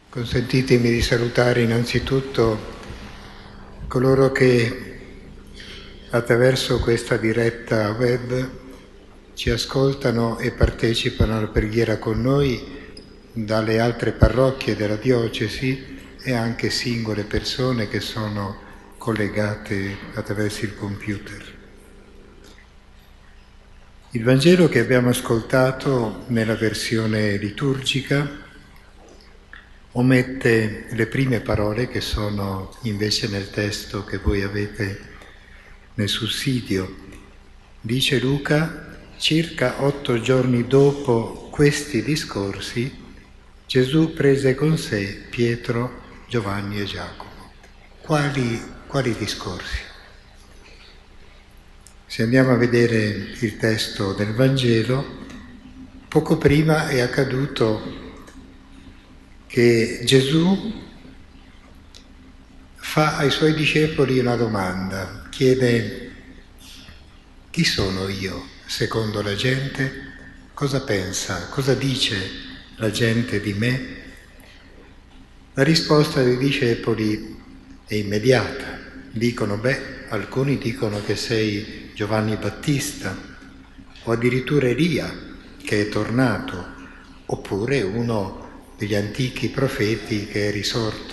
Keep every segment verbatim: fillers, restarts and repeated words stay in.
Consentitemi di salutare innanzitutto coloro che attraverso questa diretta web ci ascoltano e partecipano alla preghiera con noi dalle altre parrocchie della diocesi e anche singole persone che sono collegate attraverso il computer. Il Vangelo che abbiamo ascoltato nella versione liturgica omette le prime parole che sono invece nel testo che voi avete nel sussidio. Dice Luca: circa otto giorni dopo questi discorsi, Gesù prese con sé Pietro, Giovanni e Giacomo. Quali, quali discorsi? Se andiamo a vedere il testo del Vangelo, poco prima è accaduto che Gesù fa ai suoi discepoli una domanda, chiede: chi sono io secondo la gente? Cosa pensa, cosa dice la gente di me? La risposta dei discepoli è immediata, dicono: beh, alcuni dicono che sei Giovanni Battista o addirittura Elia che è tornato, oppure uno degli antichi profeti che è risorto.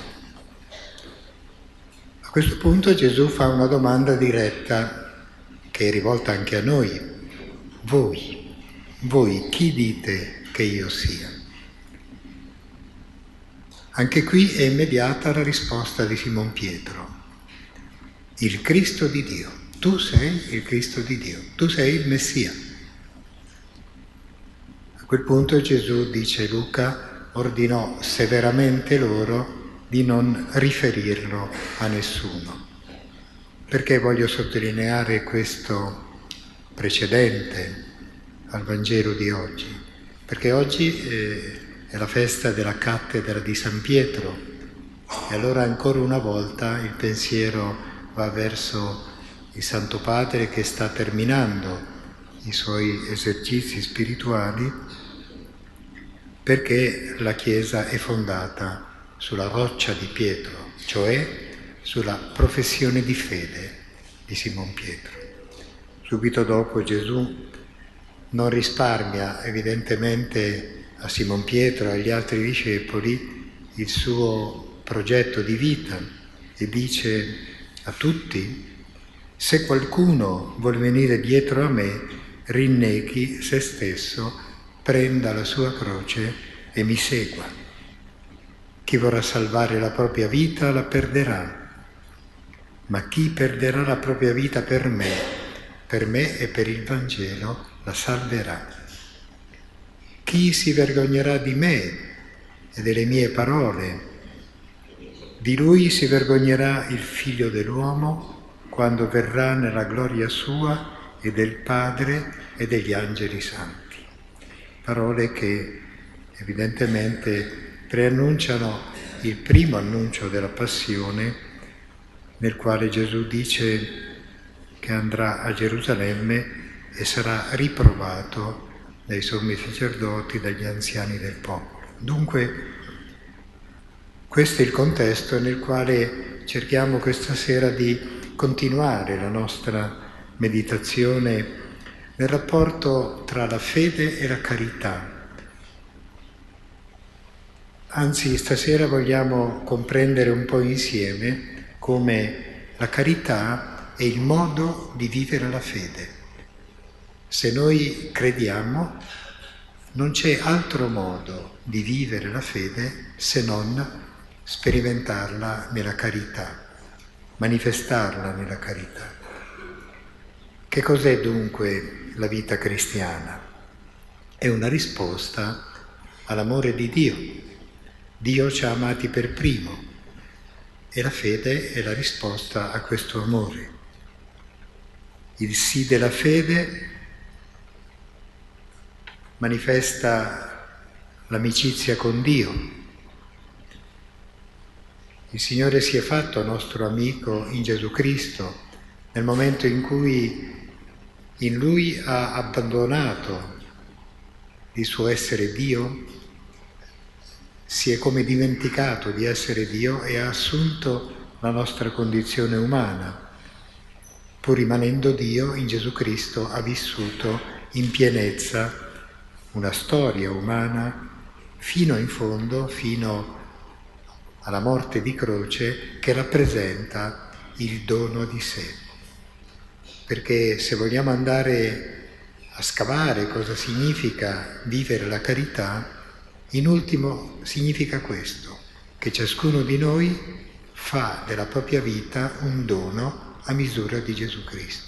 A questo punto Gesù fa una domanda diretta che è rivolta anche a noi. Voi, voi chi dite che io sia? Anche qui è immediata la risposta di Simon Pietro. Il Cristo di Dio. Tu sei il Cristo di Dio. Tu sei il Messia. A quel punto Gesù, dice Luca, ordinò severamente loro di non riferirlo a nessuno. Perché voglio sottolineare questo precedente al Vangelo di oggi? Perché oggi eh, è la festa della cattedra di San Pietro e allora ancora una volta il pensiero va verso il Santo Padre che sta terminando i suoi esercizi spirituali, perché la Chiesa è fondata sulla roccia di Pietro, cioè sulla professione di fede di Simon Pietro. Subito dopo Gesù non risparmia evidentemente a Simon Pietro e agli altri discepoli il suo progetto di vita e dice a tutti: se qualcuno vuol venire dietro a me, rinneghi se stesso, prenda la sua croce e mi segua. Chi vorrà salvare la propria vita la perderà, ma chi perderà la propria vita per me, per me e per il Vangelo, la salverà. Chi si vergognerà di me e delle mie parole, di lui si vergognerà il Figlio dell'uomo quando verrà nella gloria sua e del Padre e degli angeli santi. Parole che evidentemente preannunciano il primo annuncio della passione, nel quale Gesù dice che andrà a Gerusalemme e sarà riprovato dai sommi sacerdoti, dagli anziani del popolo. Dunque, questo è il contesto nel quale cerchiamo questa sera di continuare la nostra meditazione nel rapporto tra la fede e la carità. Anzi, stasera vogliamo comprendere un po' insieme come la carità è il modo di vivere la fede. Se noi crediamo, non c'è altro modo di vivere la fede se non sperimentarla nella carità, manifestarla nella carità. Che cos'è dunque la vita cristiana? È una risposta all'amore di Dio. Dio ci ha amati per primo e la fede è la risposta a questo amore. Il sì della fede manifesta l'amicizia con Dio. Il Signore si è fatto nostro amico in Gesù Cristo nel momento in cui in Lui ha abbandonato il suo essere Dio, si è come dimenticato di essere Dio e ha assunto la nostra condizione umana. Pur rimanendo Dio, in Gesù Cristo ha vissuto in pienezza una storia umana fino in fondo, fino alla morte di croce, che rappresenta il dono di sé. Perché se vogliamo andare a scavare cosa significa vivere la carità, in ultimo significa questo, che ciascuno di noi fa della propria vita un dono a misura di Gesù Cristo.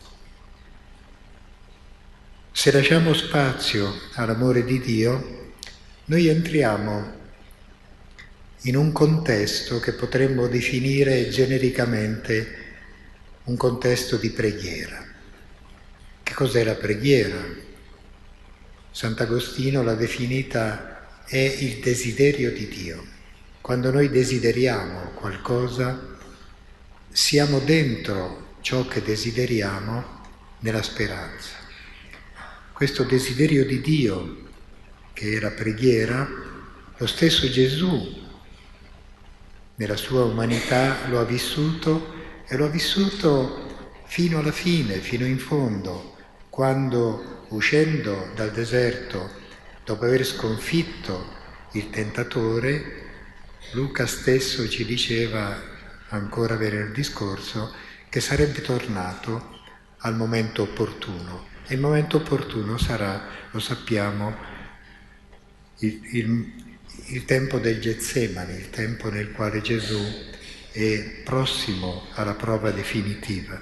Se lasciamo spazio all'amore di Dio, noi entriamo in un contesto che potremmo definire genericamente un contesto di preghiera. Che cos'è la preghiera? Sant'Agostino l'ha definita è il desiderio di Dio. Quando noi desideriamo qualcosa, siamo dentro ciò che desideriamo nella speranza. Questo desiderio di Dio, che è la preghiera, lo stesso Gesù nella sua umanità lo ha vissuto e lo ha vissuto fino alla fine, fino in fondo, quando uscendo dal deserto, dopo aver sconfitto il tentatore, Luca stesso ci diceva ancora venerdì scorso che sarebbe tornato al momento opportuno. E il momento opportuno sarà, lo sappiamo, il, il, il tempo del Getsemani, il tempo nel quale Gesù è prossimo alla prova definitiva.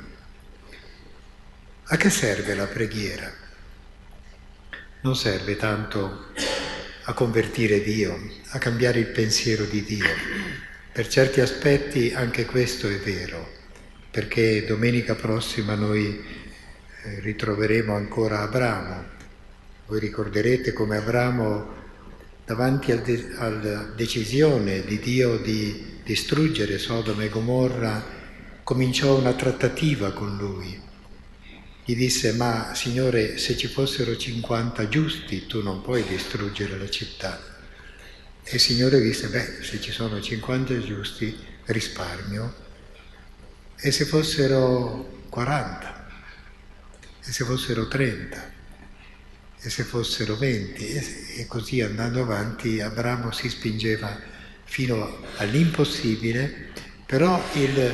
A che serve la preghiera? Non serve tanto a convertire Dio, a cambiare il pensiero di Dio. Per certi aspetti anche questo è vero, perché domenica prossima noi eh, ritroveremo ancora Abramo. Voi ricorderete come Abramo, davanti al de- alla decisione di Dio di distruggere Sodoma e Gomorra, cominciò una trattativa con lui. Gli disse: ma Signore, se ci fossero cinquanta giusti, tu non puoi distruggere la città. E il Signore disse: beh, se ci sono cinquanta giusti, risparmio. E se fossero quaranta? E se fossero trenta? E se fossero venti? E così andando avanti Abramo si spingeva fino all'impossibile, però il,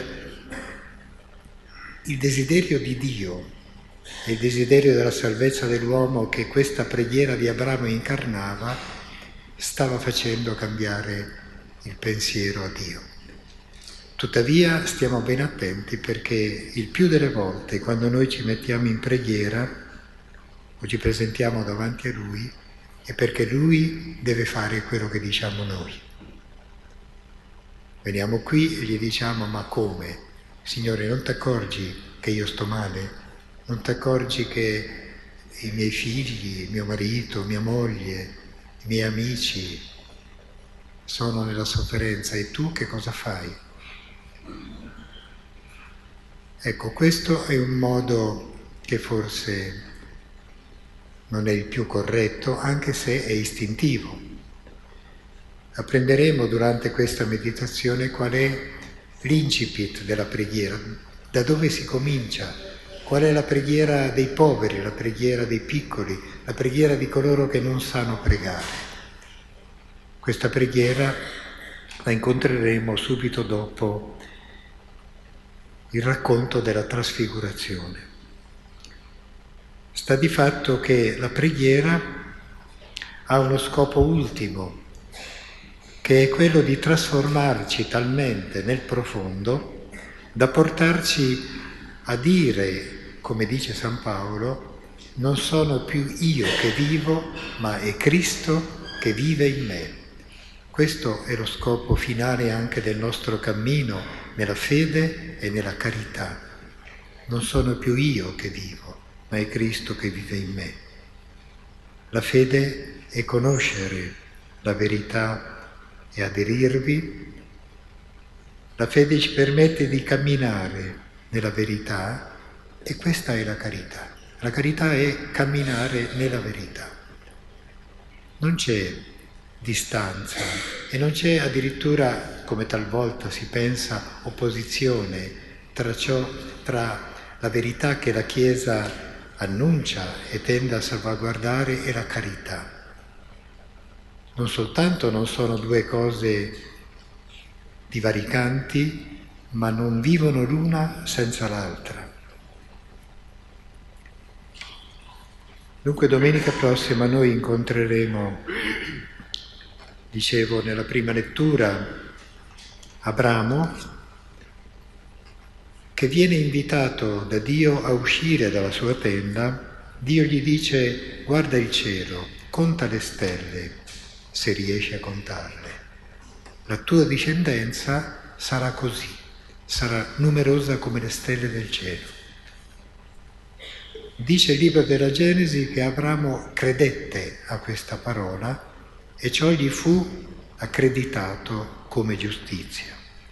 il desiderio di Dio, il desiderio della salvezza dell'uomo che questa preghiera di Abramo incarnava, stava facendo cambiare il pensiero a Dio. Tuttavia stiamo ben attenti, perché il più delle volte quando noi ci mettiamo in preghiera o ci presentiamo davanti a Lui è perché Lui deve fare quello che diciamo noi. Veniamo qui e gli diciamo: ma come? Signore, non ti accorgi che io sto male? Non ti accorgi che i miei figli, mio marito, mia moglie, i miei amici sono nella sofferenza e tu che cosa fai? Ecco, questo è un modo che forse non è il più corretto, anche se è istintivo. Apprenderemo durante questa meditazione qual è l'incipit della preghiera, da dove si comincia, qual è la preghiera dei poveri, la preghiera dei piccoli, la preghiera di coloro che non sanno pregare. Questa preghiera la incontreremo subito dopo il racconto della trasfigurazione. Sta di fatto che la preghiera ha uno scopo ultimo, che è quello di trasformarci talmente nel profondo da portarci a dire, come dice San Paolo: non sono più io che vivo, ma è Cristo che vive in me. Questo è lo scopo finale anche del nostro cammino nella fede e nella carità. Non sono più io che vivo, ma è Cristo che vive in me. La fede è conoscere la verità e aderirvi. La fede ci permette di camminare nella verità e questa è la carità. La carità è camminare nella verità. Non c'è distanza e non c'è addirittura, come talvolta si pensa, opposizione tra, ciò, tra la verità che la Chiesa annuncia e tende a salvaguardare e la carità. Non soltanto non sono due cose divaricanti, ma non vivono l'una senza l'altra. Dunque domenica prossima noi incontreremo, dicevo nella prima lettura, Abramo, che viene invitato da Dio a uscire dalla sua tenda. Dio gli dice: guarda il cielo, conta le stelle, se riesci a contarle. La tua discendenza sarà così, sarà numerosa come le stelle del cielo. Dice il libro della Genesi che Abramo credette a questa parola e ciò gli fu accreditato come giustizia.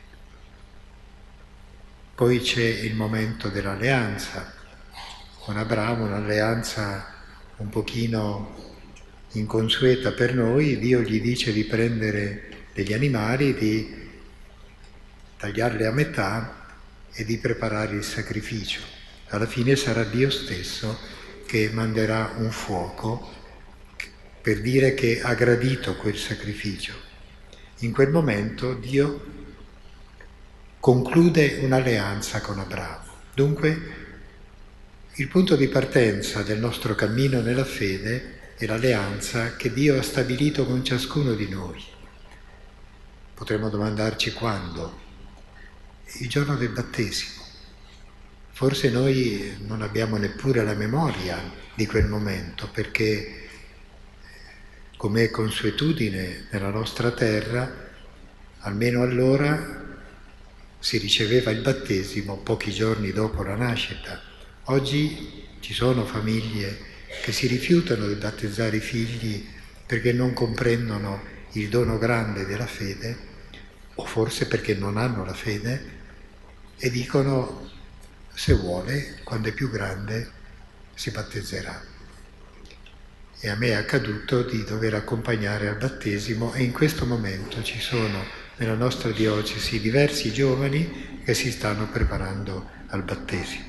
Poi c'è il momento dell'alleanza con Abramo, un'alleanza un pochino inconsueta per noi. Dio gli dice di prendere degli animali, di tagliarli a metà e di preparare il sacrificio. Alla fine sarà Dio stesso che manderà un fuoco per dire che ha gradito quel sacrificio. In quel momento Dio conclude un'alleanza con Abramo. Dunque, il punto di partenza del nostro cammino nella fede è l'alleanza che Dio ha stabilito con ciascuno di noi. Potremmo domandarci quando? Il giorno del battesimo. Forse noi non abbiamo neppure la memoria di quel momento, perché, come è consuetudine nella nostra terra, almeno allora si riceveva il battesimo pochi giorni dopo la nascita. Oggi ci sono famiglie che si rifiutano di battezzare i figli perché non comprendono il dono grande della fede, o forse perché non hanno la fede, e dicono: se vuole, quando è più grande, si battezzerà. E a me è accaduto di dover accompagnare al battesimo, e in questo momento ci sono nella nostra diocesi diversi giovani che si stanno preparando al battesimo.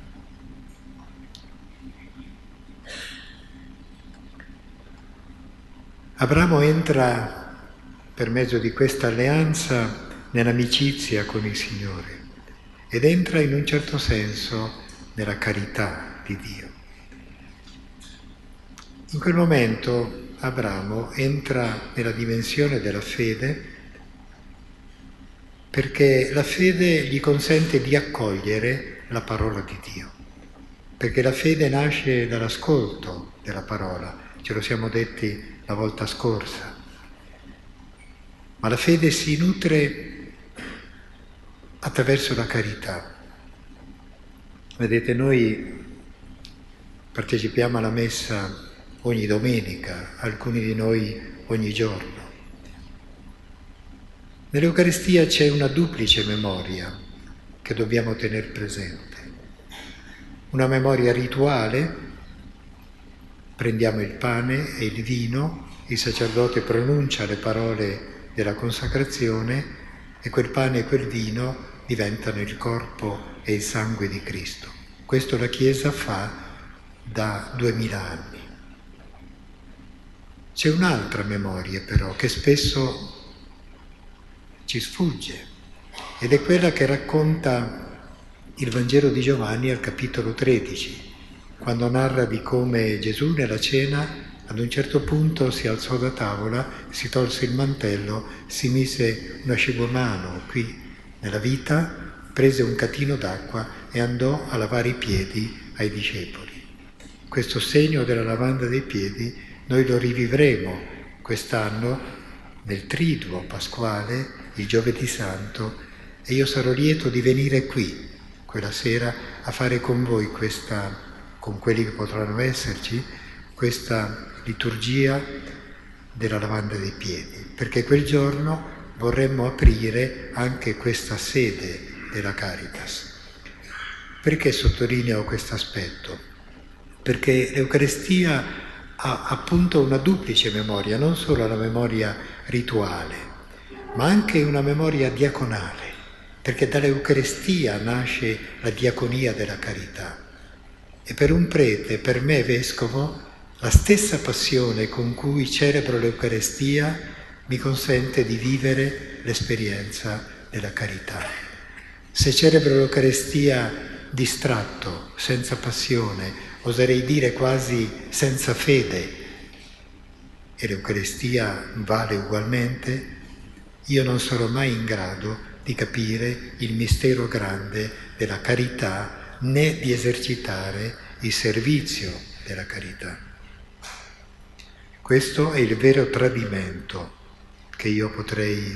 Abramo entra per mezzo di questa alleanza nell'amicizia con il Signore ed entra in un certo senso nella carità di Dio. In quel momento Abramo entra nella dimensione della fede, perché la fede gli consente di accogliere la parola di Dio, perché la fede nasce dall'ascolto della parola, ce lo siamo detti la volta scorsa, ma la fede si nutre attraverso la carità. Vedete, noi partecipiamo alla messa ogni domenica, alcuni di noi ogni giorno. Nell'Eucaristia c'è una duplice memoria che dobbiamo tenere presente. Una memoria rituale: prendiamo il pane e il vino, il sacerdote pronuncia le parole della consacrazione e quel pane e quel vino diventano il corpo e il sangue di Cristo. Questo la Chiesa fa da duemila anni. C'è un'altra memoria però che spesso ci sfugge, ed è quella che racconta il Vangelo di Giovanni al capitolo tredici, quando narra di come Gesù nella cena ad un certo punto si alzò da tavola, si tolse il mantello, si mise un asciugamano qui nella vita, prese un catino d'acqua e andò a lavare i piedi ai discepoli. Questo segno della lavanda dei piedi noi lo rivivremo quest'anno nel triduo pasquale, il giovedì santo, e io sarò lieto di venire qui quella sera a fare con voi questa, con quelli che potranno esserci, questa liturgia della lavanda dei piedi, perché quel giorno vorremmo aprire anche questa sede della Caritas. Perché sottolineo questo aspetto? Perché l'Eucaristia ha appunto una duplice memoria, non solo la memoria rituale, ma anche una memoria diaconale, perché dall'Eucaristia nasce la diaconia della carità. E per un prete, per me vescovo, la stessa passione con cui celebro l'Eucaristia mi consente di vivere l'esperienza della carità. Se celebro l'Eucaristia distratto, senza passione, oserei dire quasi senza fede, e l'Eucaristia vale ugualmente, io non sarò mai in grado di capire il mistero grande della carità né di esercitare il servizio della carità. Questo è il vero tradimento che io potrei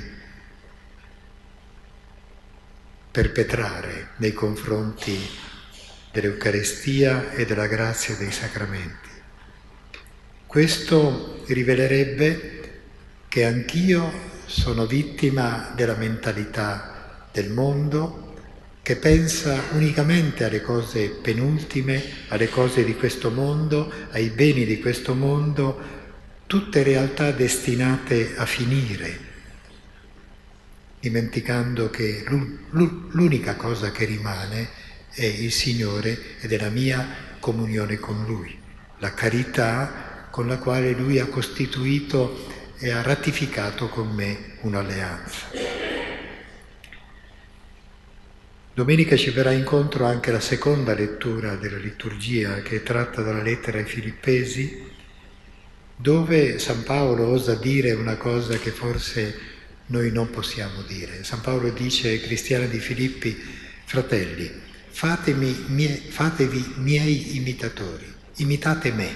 perpetrare nei confronti dell'Eucaristia e della grazia dei sacramenti. Questo rivelerebbe che anch'io sono vittima della mentalità del mondo che pensa unicamente alle cose penultime, alle cose di questo mondo, ai beni di questo mondo, tutte realtà destinate a finire, dimenticando che l'unica cosa che rimane è il Signore ed è la mia comunione con Lui, la carità con la quale Lui ha costituito e ha ratificato con me un'alleanza. Domenica ci verrà incontro anche la seconda lettura della liturgia, che è tratta dalla lettera ai Filippesi, dove San Paolo osa dire una cosa che forse noi non possiamo dire. San Paolo dice ai cristiani di Filippi: fratelli, fatemi, mie, fatevi miei imitatori, imitate me.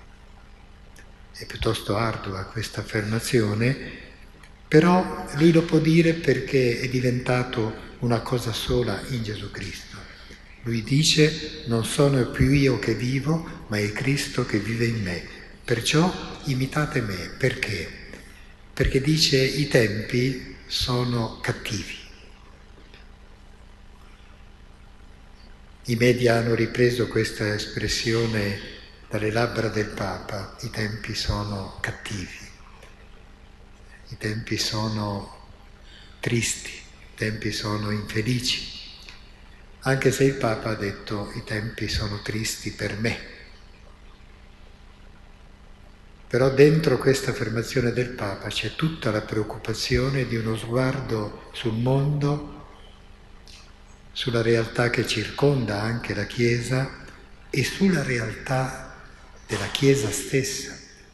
È piuttosto ardua questa affermazione, però lui lo può dire perché è diventato una cosa sola in Gesù Cristo. Lui dice: non sono più io che vivo, ma è Cristo che vive in me. Perciò imitate me. Perché? Perché dice: i tempi sono cattivi. I media hanno ripreso questa espressione dalle labbra del Papa: i tempi sono cattivi, i tempi sono tristi, i tempi sono infelici, anche se il Papa ha detto: i tempi sono tristi per me. Però dentro questa affermazione del Papa c'è tutta la preoccupazione di uno sguardo sul mondo, sulla realtà che circonda anche la Chiesa e sulla realtà della Chiesa stessa,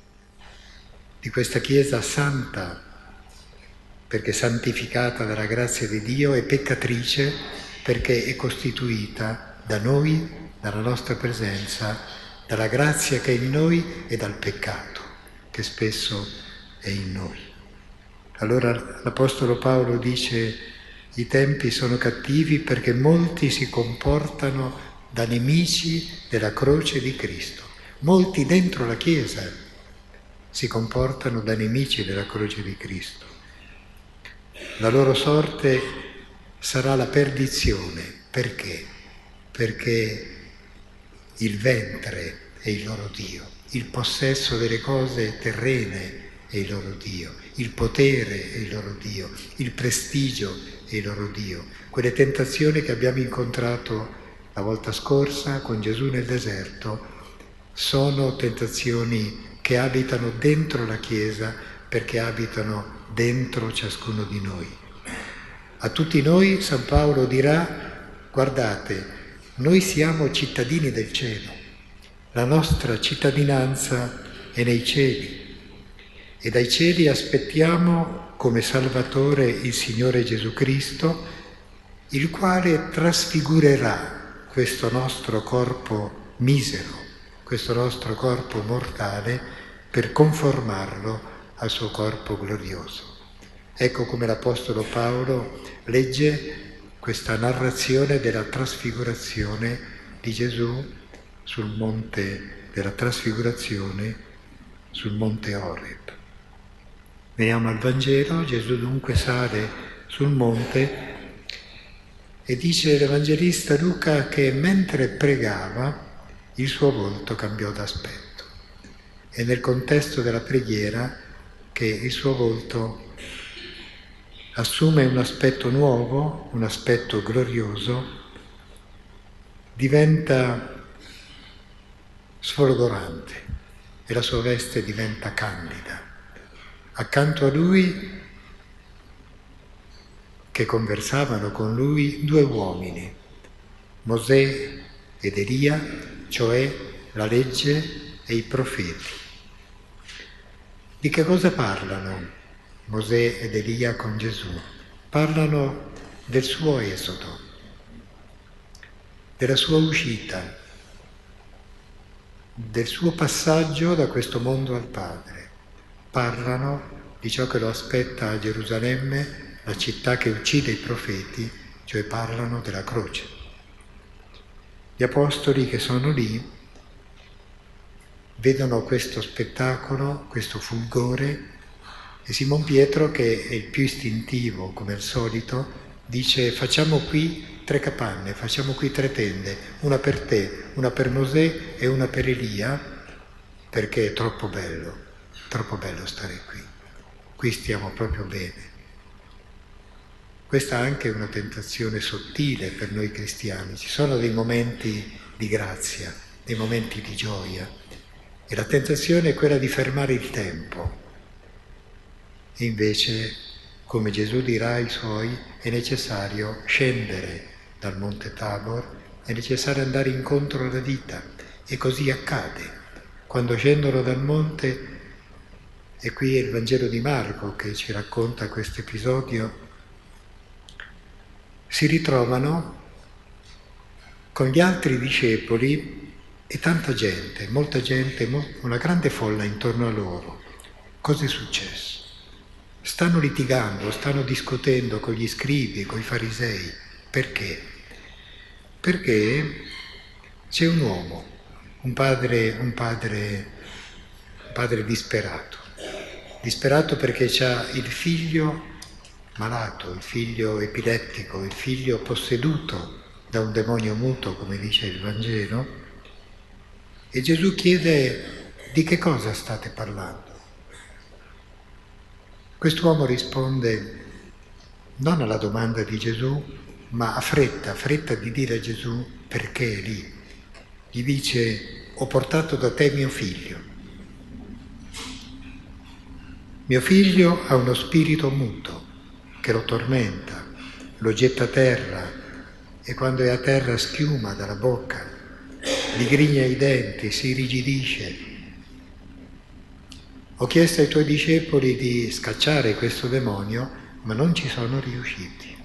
di questa Chiesa santa, perché santificata dalla grazia di Dio, e peccatrice perché è costituita da noi, dalla nostra presenza, dalla grazia che è in noi e dal peccato che spesso è in noi. Allora l'Apostolo Paolo dice: i tempi sono cattivi perché molti si comportano da nemici della croce di Cristo. Molti dentro la Chiesa si comportano da nemici della croce di Cristo. La loro sorte sarà la perdizione. Perché? Perché il ventre è il loro Dio, il possesso delle cose terrene è il loro Dio, il potere è il loro Dio, il prestigio è il loro Dio. Quelle tentazioni che abbiamo incontrato la volta scorsa con Gesù nel deserto sono tentazioni che abitano dentro la Chiesa, perché abitano dentro ciascuno di noi. A tutti noi San Paolo dirà: guardate, noi siamo cittadini del cielo, la nostra cittadinanza è nei cieli e dai cieli aspettiamo come Salvatore il Signore Gesù Cristo, il quale trasfigurerà questo nostro corpo misero, questo nostro corpo mortale, per conformarlo al suo corpo glorioso. Ecco come l'Apostolo Paolo legge questa narrazione della trasfigurazione di Gesù sul monte della trasfigurazione, sul monte Oreb. Veniamo al Vangelo. Gesù dunque sale sul monte e dice l'Evangelista Luca che mentre pregava il suo volto cambiò d'aspetto È nel contesto della preghiera che il suo volto assume un aspetto nuovo, un aspetto glorioso, diventa sfolgorante e la sua veste diventa candida. Accanto a lui, che conversavano con lui, due uomini, Mosè ed Elia, cioè la legge e i profeti. Di che cosa parlano Mosè ed Elia con Gesù? Parlano del suo esodo, della sua uscita, del suo passaggio da questo mondo al Padre. Parlano di ciò che lo aspetta a Gerusalemme, la città che uccide i profeti, cioè parlano della croce. Gli apostoli che sono lì vedono questo spettacolo, questo fulgore, e Simon Pietro, che è il più istintivo, come al solito, dice: facciamo qui tre capanne, facciamo qui tre tende, una per te, una per Mosè e una per Elia, perché è troppo bello, troppo bello stare qui. Qui stiamo proprio bene. Questa anche è una tentazione sottile per noi cristiani. Ci sono dei momenti di grazia, dei momenti di gioia, e la tentazione è quella di fermare il tempo. E invece, come Gesù dirà ai Suoi, è necessario scendere dal Monte Tabor, è necessario andare incontro alla vita, e così accade. Quando scendono dal monte, e qui è il Vangelo di Marco che ci racconta questo episodio, si ritrovano con gli altri discepoli e tanta gente, molta gente, una grande folla intorno a loro. Cosa è successo? Stanno litigando, stanno discutendo con gli scribi, con i farisei. Perché? Perché c'è un uomo, un padre, un padre, un padre disperato. Disperato perché c'ha il figlio malato, il figlio epilettico, il figlio posseduto da un demonio muto, come dice il Vangelo, e Gesù chiede: di che cosa state parlando? Quest'uomo risponde non alla domanda di Gesù, ma ha fretta, fretta di dire a Gesù perché è lì. Gli dice: ho portato da te mio figlio. Mio figlio ha uno spirito muto che lo tormenta, lo getta a terra, e quando è a terra schiuma dalla bocca, gli grigna i denti, si irrigidisce. Ho chiesto ai tuoi discepoli di scacciare questo demonio, ma non ci sono riusciti.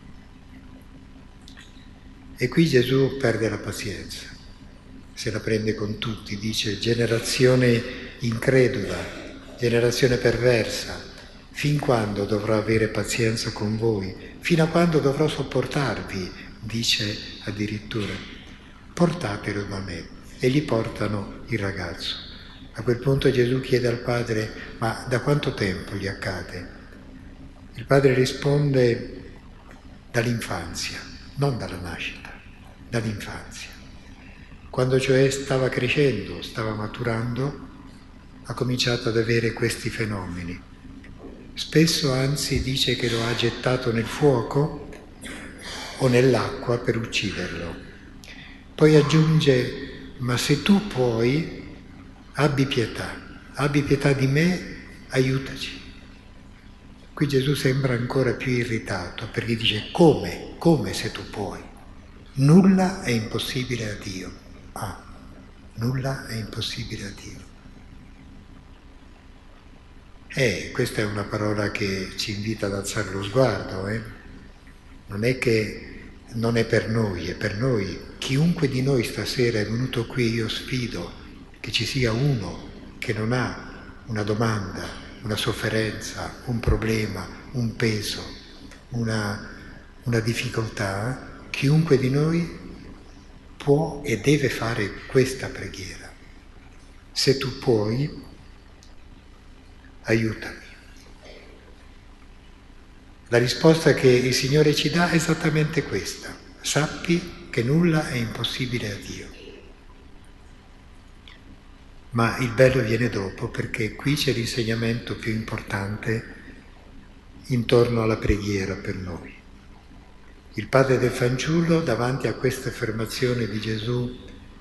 E qui Gesù perde la pazienza, se la prende con tutti, dice: generazione incredula, generazione perversa, fin quando dovrò avere pazienza con voi? Fino a quando dovrò sopportarvi? Dice addirittura. Portatelo da me. E gli portano il ragazzo. A quel punto Gesù chiede al padre: ma da quanto tempo gli accade? Il padre risponde: dall'infanzia, non dalla nascita, dall'infanzia. Quando cioè stava crescendo, stava maturando, ha cominciato ad avere questi fenomeni. Spesso anzi dice che lo ha gettato nel fuoco o nell'acqua per ucciderlo. Poi aggiunge: ma se tu puoi, abbi pietà, abbi pietà di me, aiutaci. Qui Gesù sembra ancora più irritato, perché dice: come? Come se tu puoi? Nulla è impossibile a Dio. Ah, nulla è impossibile a Dio. Eh, questa è una parola che ci invita ad alzare lo sguardo, eh? Non è che non è per noi, è per noi. Chiunque di noi stasera è venuto qui, io sfido che ci sia uno che non ha una domanda, una sofferenza, un problema, un peso, una, una difficoltà. Chiunque di noi può e deve fare questa preghiera. Se tu puoi, aiutami. La risposta che il Signore ci dà è esattamente questa: sappi che nulla è impossibile a Dio. Ma il bello viene dopo, perché qui c'è l'insegnamento più importante intorno alla preghiera per noi. Il padre del fanciullo, davanti a questa affermazione di Gesù,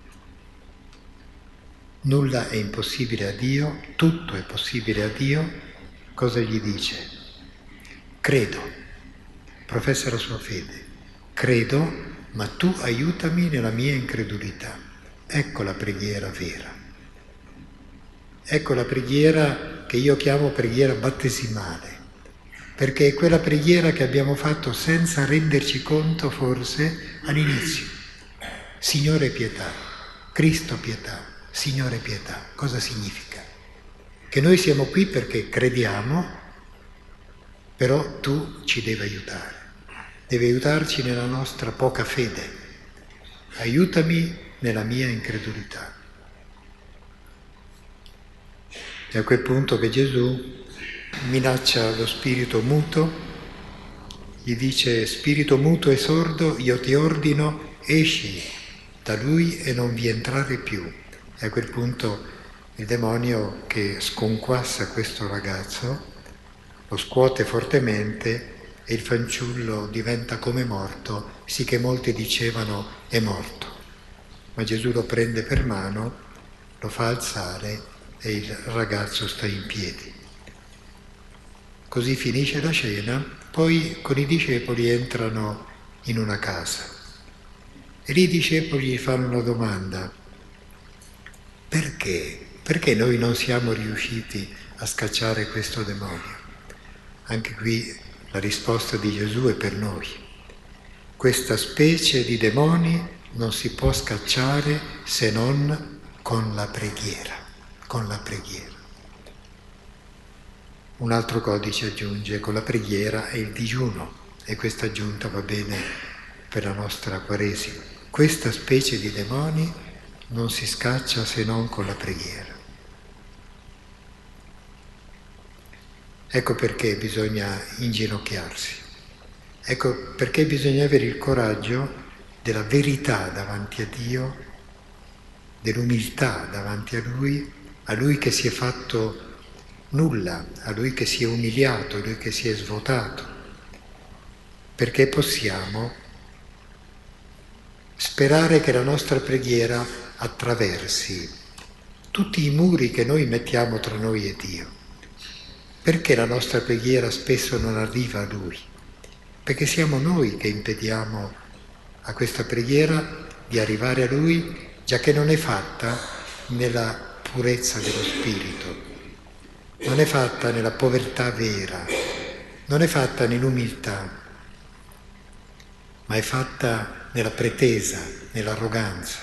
nulla è impossibile a Dio, tutto è possibile a Dio, cosa gli dice? Credo, professa la sua fede, credo, ma tu aiutami nella mia incredulità. Ecco la preghiera vera. Ecco la preghiera che io chiamo preghiera battesimale, perché è quella preghiera che abbiamo fatto senza renderci conto forse all'inizio. Signore pietà, Cristo pietà, Signore pietà. Cosa significa? Che noi siamo qui perché crediamo, però tu ci devi aiutare. Devi aiutarci nella nostra poca fede. Aiutami nella mia incredulità. È a quel punto che Gesù minaccia lo spirito muto, gli dice: spirito muto e sordo, io ti ordino, esci da lui e non vi entrare più. E a quel punto il demonio, che sconquassa questo ragazzo, lo scuote fortemente e il fanciullo diventa come morto, sì che molti dicevano è morto. Ma Gesù lo prende per mano, lo fa alzare e il ragazzo sta in piedi. Così finisce la cena, poi con i discepoli entrano in una casa e lì i discepoli gli fanno una domanda: perché? Perché noi non siamo riusciti a scacciare questo demonio? Anche qui la risposta di Gesù è per noi. Questa specie di demoni non si può scacciare se non con la preghiera, con la preghiera. Un altro codice aggiunge: con la preghiera e il digiuno, e questa aggiunta va bene per la nostra Quaresima. Questa specie di demoni non si scaccia se non con la preghiera. Ecco perché bisogna inginocchiarsi. Ecco perché bisogna avere il coraggio della verità davanti a Dio, dell'umiltà davanti a Lui, a Lui che si è fatto nulla, a Lui che si è umiliato, a Lui che si è svuotato, perché possiamo sperare che la nostra preghiera attraversi tutti i muri che noi mettiamo tra noi e Dio. Perché la nostra preghiera spesso non arriva a Lui? Perché siamo noi che impediamo a questa preghiera di arrivare a Lui, già che non è fatta nella purezza dello spirito, non è fatta nella povertà vera, non è fatta nell'umiltà, ma è fatta nella pretesa, nell'arroganza.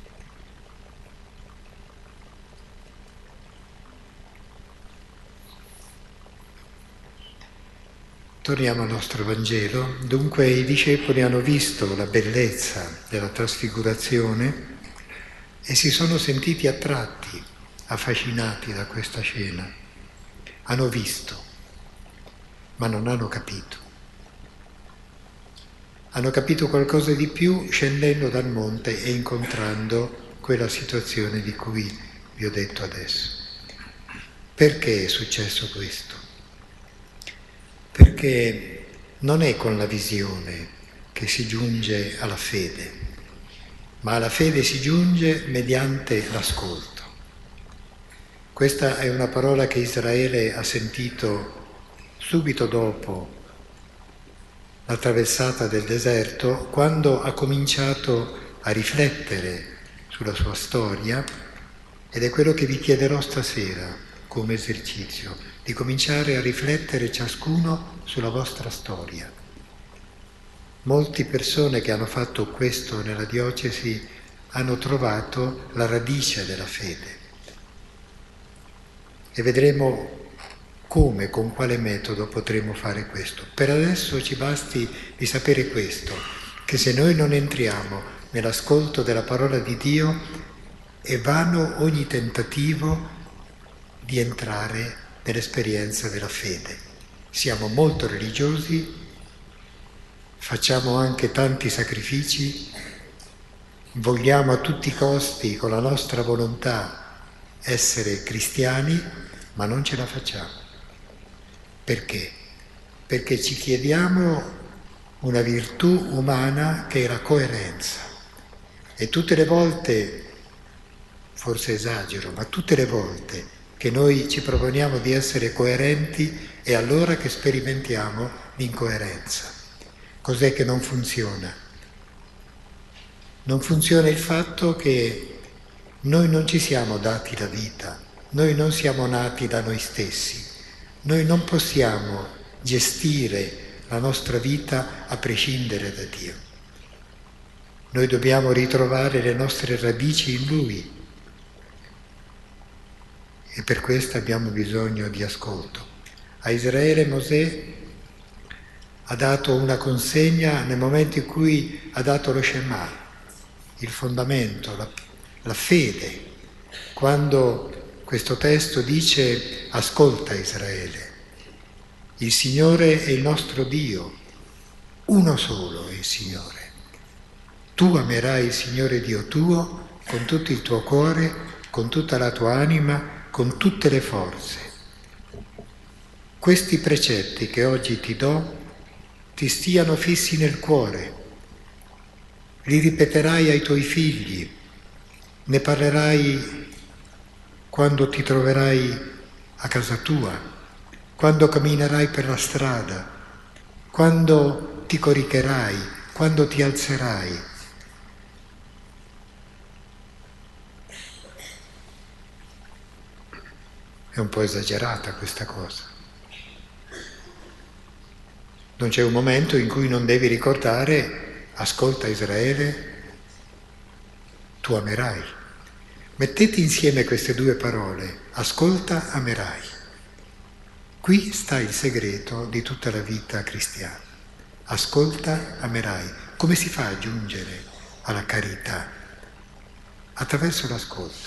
Torniamo al nostro Vangelo. Dunque i discepoli hanno visto la bellezza della trasfigurazione e si sono sentiti attratti, affascinati da questa scena. Hanno visto, ma non hanno capito. Hanno capito qualcosa di più scendendo dal monte e incontrando quella situazione di cui vi ho detto adesso. Perché è successo questo? Perché non è con la visione che si giunge alla fede, ma alla fede si giunge mediante l'ascolto. Questa è una parola che Israele ha sentito subito dopo la traversata del deserto, quando ha cominciato a riflettere sulla sua storia, ed è quello che vi chiederò stasera come esercizio, di cominciare a riflettere ciascuno sulla vostra storia. Molte persone che hanno fatto questo nella diocesi hanno trovato la radice della fede. E vedremo come, con quale metodo potremo fare questo. Per adesso ci basti di sapere questo, che se noi non entriamo nell'ascolto della parola di Dio, è vano ogni tentativo di entrare nell'esperienza della fede. Siamo molto religiosi, facciamo anche tanti sacrifici, vogliamo a tutti i costi, con la nostra volontà, essere cristiani, ma non ce la facciamo. Perché? Perché ci chiediamo una virtù umana che è la coerenza. E tutte le volte, forse esagero, ma tutte le volte che noi ci proponiamo di essere coerenti è allora che sperimentiamo l'incoerenza. Cos'è che non funziona? Non funziona il fatto che noi non ci siamo dati la vita, noi non siamo nati da noi stessi, noi non possiamo gestire la nostra vita a prescindere da Dio. Noi dobbiamo ritrovare le nostre radici in Lui e per questo abbiamo bisogno di ascolto. A Israele Mosè ha dato una consegna nel momento in cui ha dato lo Shema, il fondamento, la, la fede, quando questo testo dice ascolta Israele, il Signore è il nostro Dio, uno solo è il Signore. Tu amerai il Signore Dio tuo con tutto il tuo cuore, con tutta la tua anima, con tutte le forze. Questi precetti che oggi ti do ti stiano fissi nel cuore, li ripeterai ai tuoi figli, ne parlerai quando ti troverai a casa tua, quando camminerai per la strada, quando ti coricherai, quando ti alzerai. È un po' esagerata questa cosa. Non c'è un momento in cui non devi ricordare, ascolta Israele, tu amerai. Mettete insieme queste due parole, ascolta, amerai. Qui sta il segreto di tutta la vita cristiana. Ascolta, amerai. Come si fa a giungere alla carità? Attraverso l'ascolto.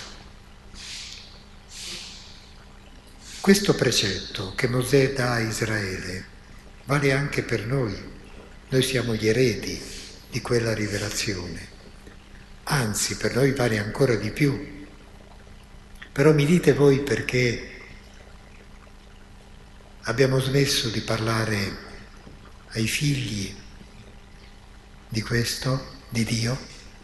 Questo precetto che Mosè dà a Israele vale anche per noi. Noi siamo gli eredi di quella rivelazione. Anzi, per noi vale ancora di più. Però mi dite voi perché abbiamo smesso di parlare ai figli di questo, di Dio?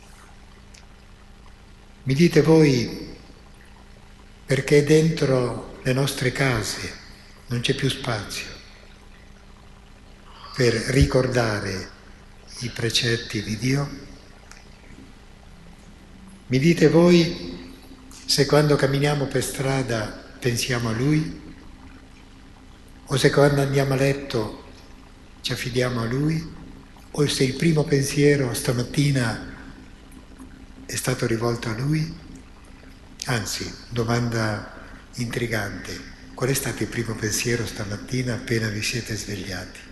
Mi dite voi perché dentro le nostre case non c'è più spazio per ricordare i precetti di Dio? Mi dite voi se quando camminiamo per strada pensiamo a Lui? O se quando andiamo a letto ci affidiamo a Lui? O se il primo pensiero stamattina è stato rivolto a Lui? Anzi, domanda intrigante, qual è stato il primo pensiero stamattina appena vi siete svegliati?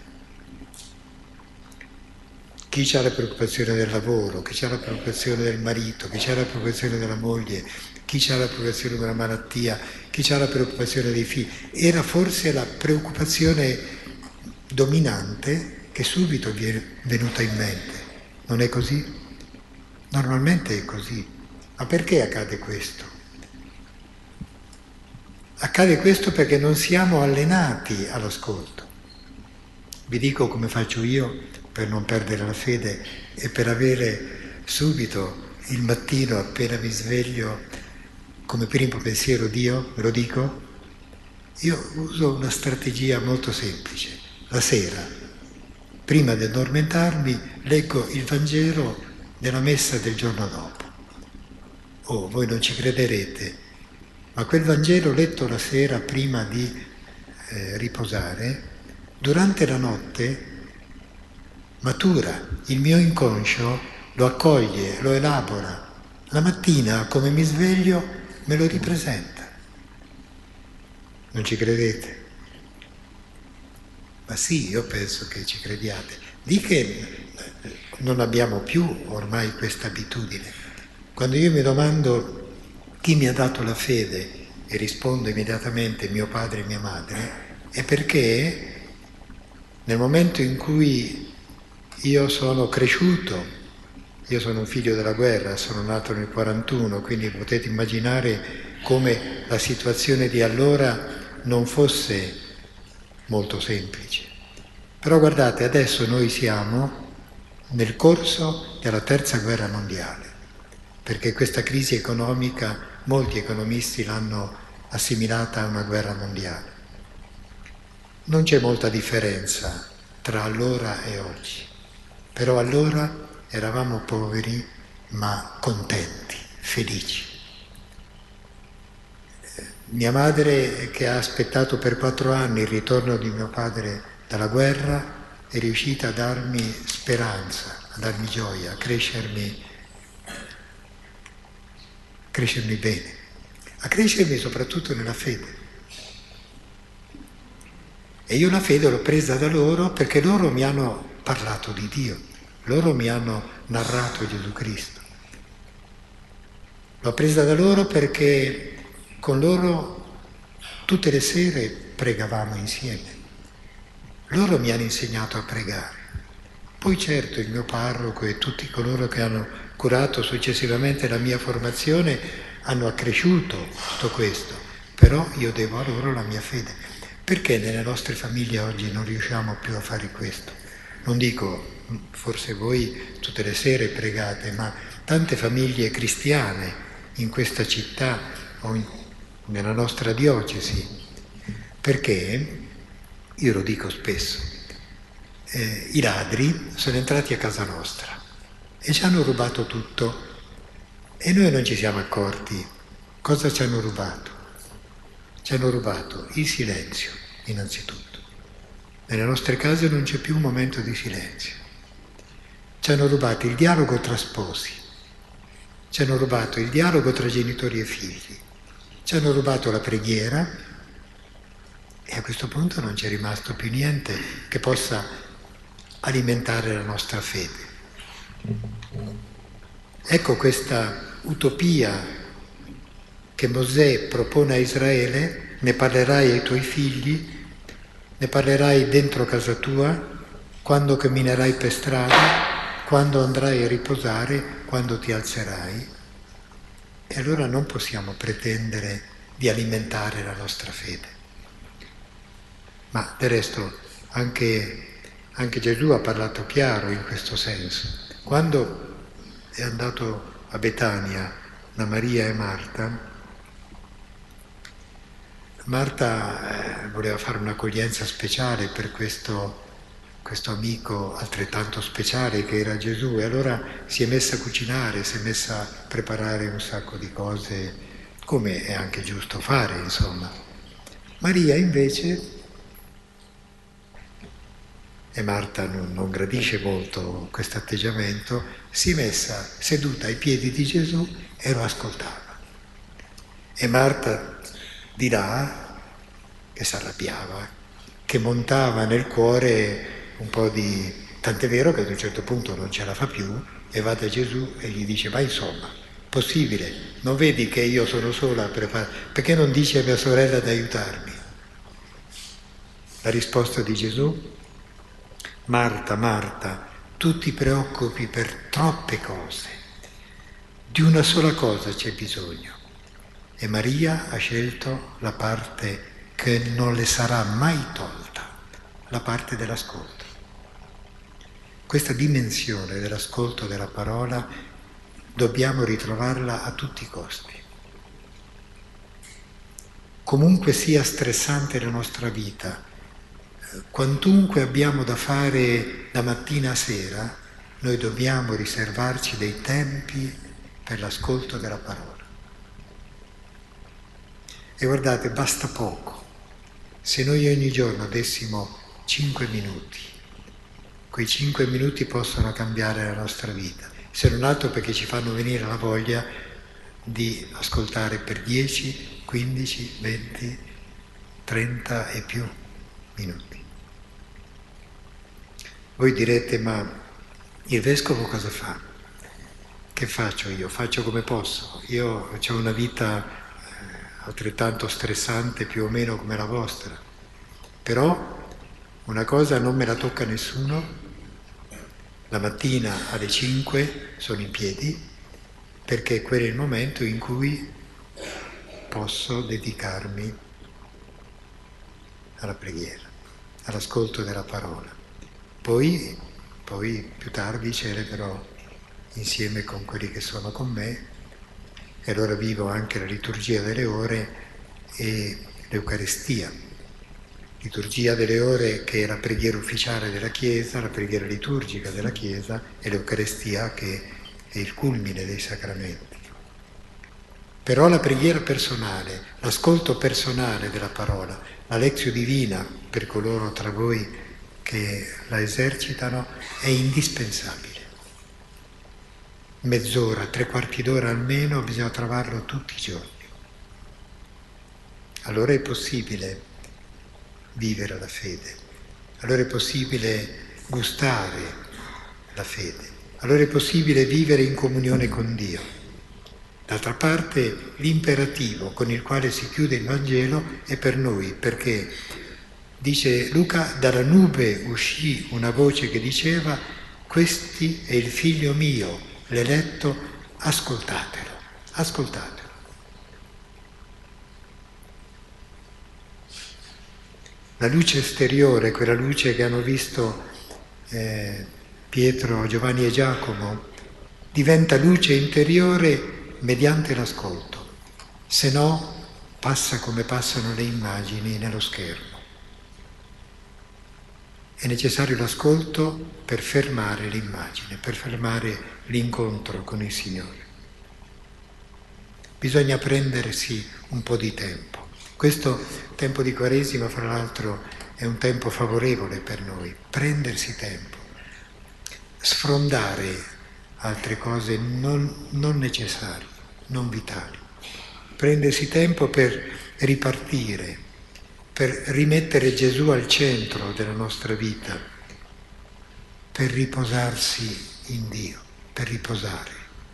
Chi ha la preoccupazione del lavoro, chi ha la preoccupazione del marito, chi ha la preoccupazione della moglie, chi ha la preoccupazione della malattia, chi ha la preoccupazione dei figli. Era forse la preoccupazione dominante che subito vi è venuta in mente. Non è così? Normalmente è così. Ma perché accade questo? Accade questo perché non siamo allenati all'ascolto. Vi dico come faccio io per non perdere la fede e per avere subito il mattino appena mi sveglio come primo pensiero Dio, ve lo dico? Io uso una strategia molto semplice. La sera, prima di addormentarmi, leggo il Vangelo della messa del giorno dopo. Oh, voi non ci crederete, ma quel Vangelo letto la sera prima di eh, riposare, durante la notte matura, il mio inconscio lo accoglie, lo elabora. La mattina, come mi sveglio, me lo ripresenta. Non ci credete? Ma sì, io penso che ci crediate. Di che non abbiamo più ormai questa abitudine. Quando io mi domando chi mi ha dato la fede e rispondo immediatamente mio padre e mia madre, è perché nel momento in cui io sono cresciuto, io sono un figlio della guerra, sono nato nel quarantuno, quindi potete immaginare come la situazione di allora non fosse molto semplice. Però guardate, adesso noi siamo nel corso della terza guerra mondiale, perché questa crisi economica molti economisti l'hanno assimilata a una guerra mondiale. Non c'è molta differenza tra allora e oggi, però allora eravamo poveri ma contenti, felici. Mia madre, che ha aspettato per quattro anni il ritorno di mio padre dalla guerra, è riuscita a darmi speranza, a darmi gioia, a crescermi, a crescermi bene, a crescermi soprattutto nella fede. E io la fede l'ho presa da loro perché loro mi hanno parlato di Dio, loro mi hanno narrato Gesù Cristo. L'ho presa da loro perché con loro tutte le sere pregavamo insieme. Loro mi hanno insegnato a pregare. Poi certo il mio parroco e tutti coloro che hanno curato successivamente la mia formazione hanno accresciuto tutto questo, però io devo a loro la mia fede. Perché nelle nostre famiglie oggi non riusciamo più a fare questo? Non dico, forse voi tutte le sere pregate, ma tante famiglie cristiane in questa città o in, nella nostra diocesi, perché, io lo dico spesso, eh, i ladri sono entrati a casa nostra e ci hanno rubato tutto e noi non ci siamo accorti cosa ci hanno rubato. Ci hanno rubato il silenzio, innanzitutto. Nelle nostre case non c'è più un momento di silenzio. Ci hanno rubato il dialogo tra sposi, ci hanno rubato il dialogo tra genitori e figli, ci hanno rubato la preghiera e a questo punto non c'è rimasto più niente che possa alimentare la nostra fede. Ecco questa utopia che Mosè propone a Israele: ne parlerai ai tuoi figli, ne parlerai dentro casa tua, quando camminerai per strada, quando andrai a riposare, quando ti alzerai. E allora non possiamo pretendere di alimentare la nostra fede. Ma del resto anche, anche Gesù ha parlato chiaro in questo senso. Quando è andato a Betania da Maria e Marta, Marta eh, voleva fare un'accoglienza speciale per questo, questo amico altrettanto speciale che era Gesù, e allora si è messa a cucinare, si è messa a preparare un sacco di cose, come è anche giusto fare, insomma. Maria invece, e Marta non, non gradisce molto questo atteggiamento, si è messa seduta ai piedi di Gesù e lo ascoltava. E Marta di là, che si arrabbiava, che montava nel cuore un po' di... tant'è vero che ad un certo punto non ce la fa più e va da Gesù e gli dice: ma insomma, possibile, non vedi che io sono sola a preparare, perché non dici a mia sorella di aiutarmi? La risposta di Gesù: Marta, Marta, tu ti preoccupi per troppe cose, di una sola cosa c'è bisogno. E Maria ha scelto la parte che non le sarà mai tolta, la parte dell'ascolto. Questa dimensione dell'ascolto della parola dobbiamo ritrovarla a tutti i costi. Comunque sia stressante la nostra vita, quantunque abbiamo da fare da mattina a sera, noi dobbiamo riservarci dei tempi per l'ascolto della parola. E guardate, basta poco. Se noi ogni giorno dessimo cinque minuti, quei cinque minuti possono cambiare la nostra vita, se non altro perché ci fanno venire la voglia di ascoltare per dieci, quindici, venti, trenta e più minuti. Voi direte: ma il vescovo cosa fa? Che faccio io? Faccio come posso. Io ho una vita altrettanto stressante più o meno come la vostra, però una cosa non me la tocca nessuno: la mattina alle cinque sono in piedi, perché quello è il momento in cui posso dedicarmi alla preghiera, all'ascolto della parola. Poi, poi più tardi celebrerò insieme con quelli che sono con me, e allora vivo anche la liturgia delle ore e l'Eucaristia. Liturgia delle ore che è la preghiera ufficiale della Chiesa, la preghiera liturgica della Chiesa, e l'Eucaristia che è il culmine dei sacramenti. Però la preghiera personale, l'ascolto personale della parola, la Lectio Divina per coloro tra voi che la esercitano, è indispensabile. Mezz'ora, tre quarti d'ora almeno, bisogna trovarlo tutti i giorni. Allora è possibile vivere la fede, allora è possibile gustare la fede, allora è possibile vivere in comunione con Dio. D'altra parte l'imperativo con il quale si chiude il Vangelo è per noi, perché dice Luca, dalla nube uscì una voce che diceva: questi è il figlio mio, l'eletto, ascoltatelo, ascoltatelo. La luce esteriore, quella luce che hanno visto eh, Pietro, Giovanni e Giacomo, diventa luce interiore mediante l'ascolto, se no passa come passano le immagini nello schermo. È necessario l'ascolto per fermare l'immagine, per fermare l'incontro con il Signore. Bisogna prendersi un po' di tempo. Questo tempo di Quaresima, fra l'altro, è un tempo favorevole per noi. Prendersi tempo, sfrondare altre cose non, non necessarie, non vitali. Prendersi tempo per ripartire, per rimettere Gesù al centro della nostra vita, per riposarsi in Dio, per riposare.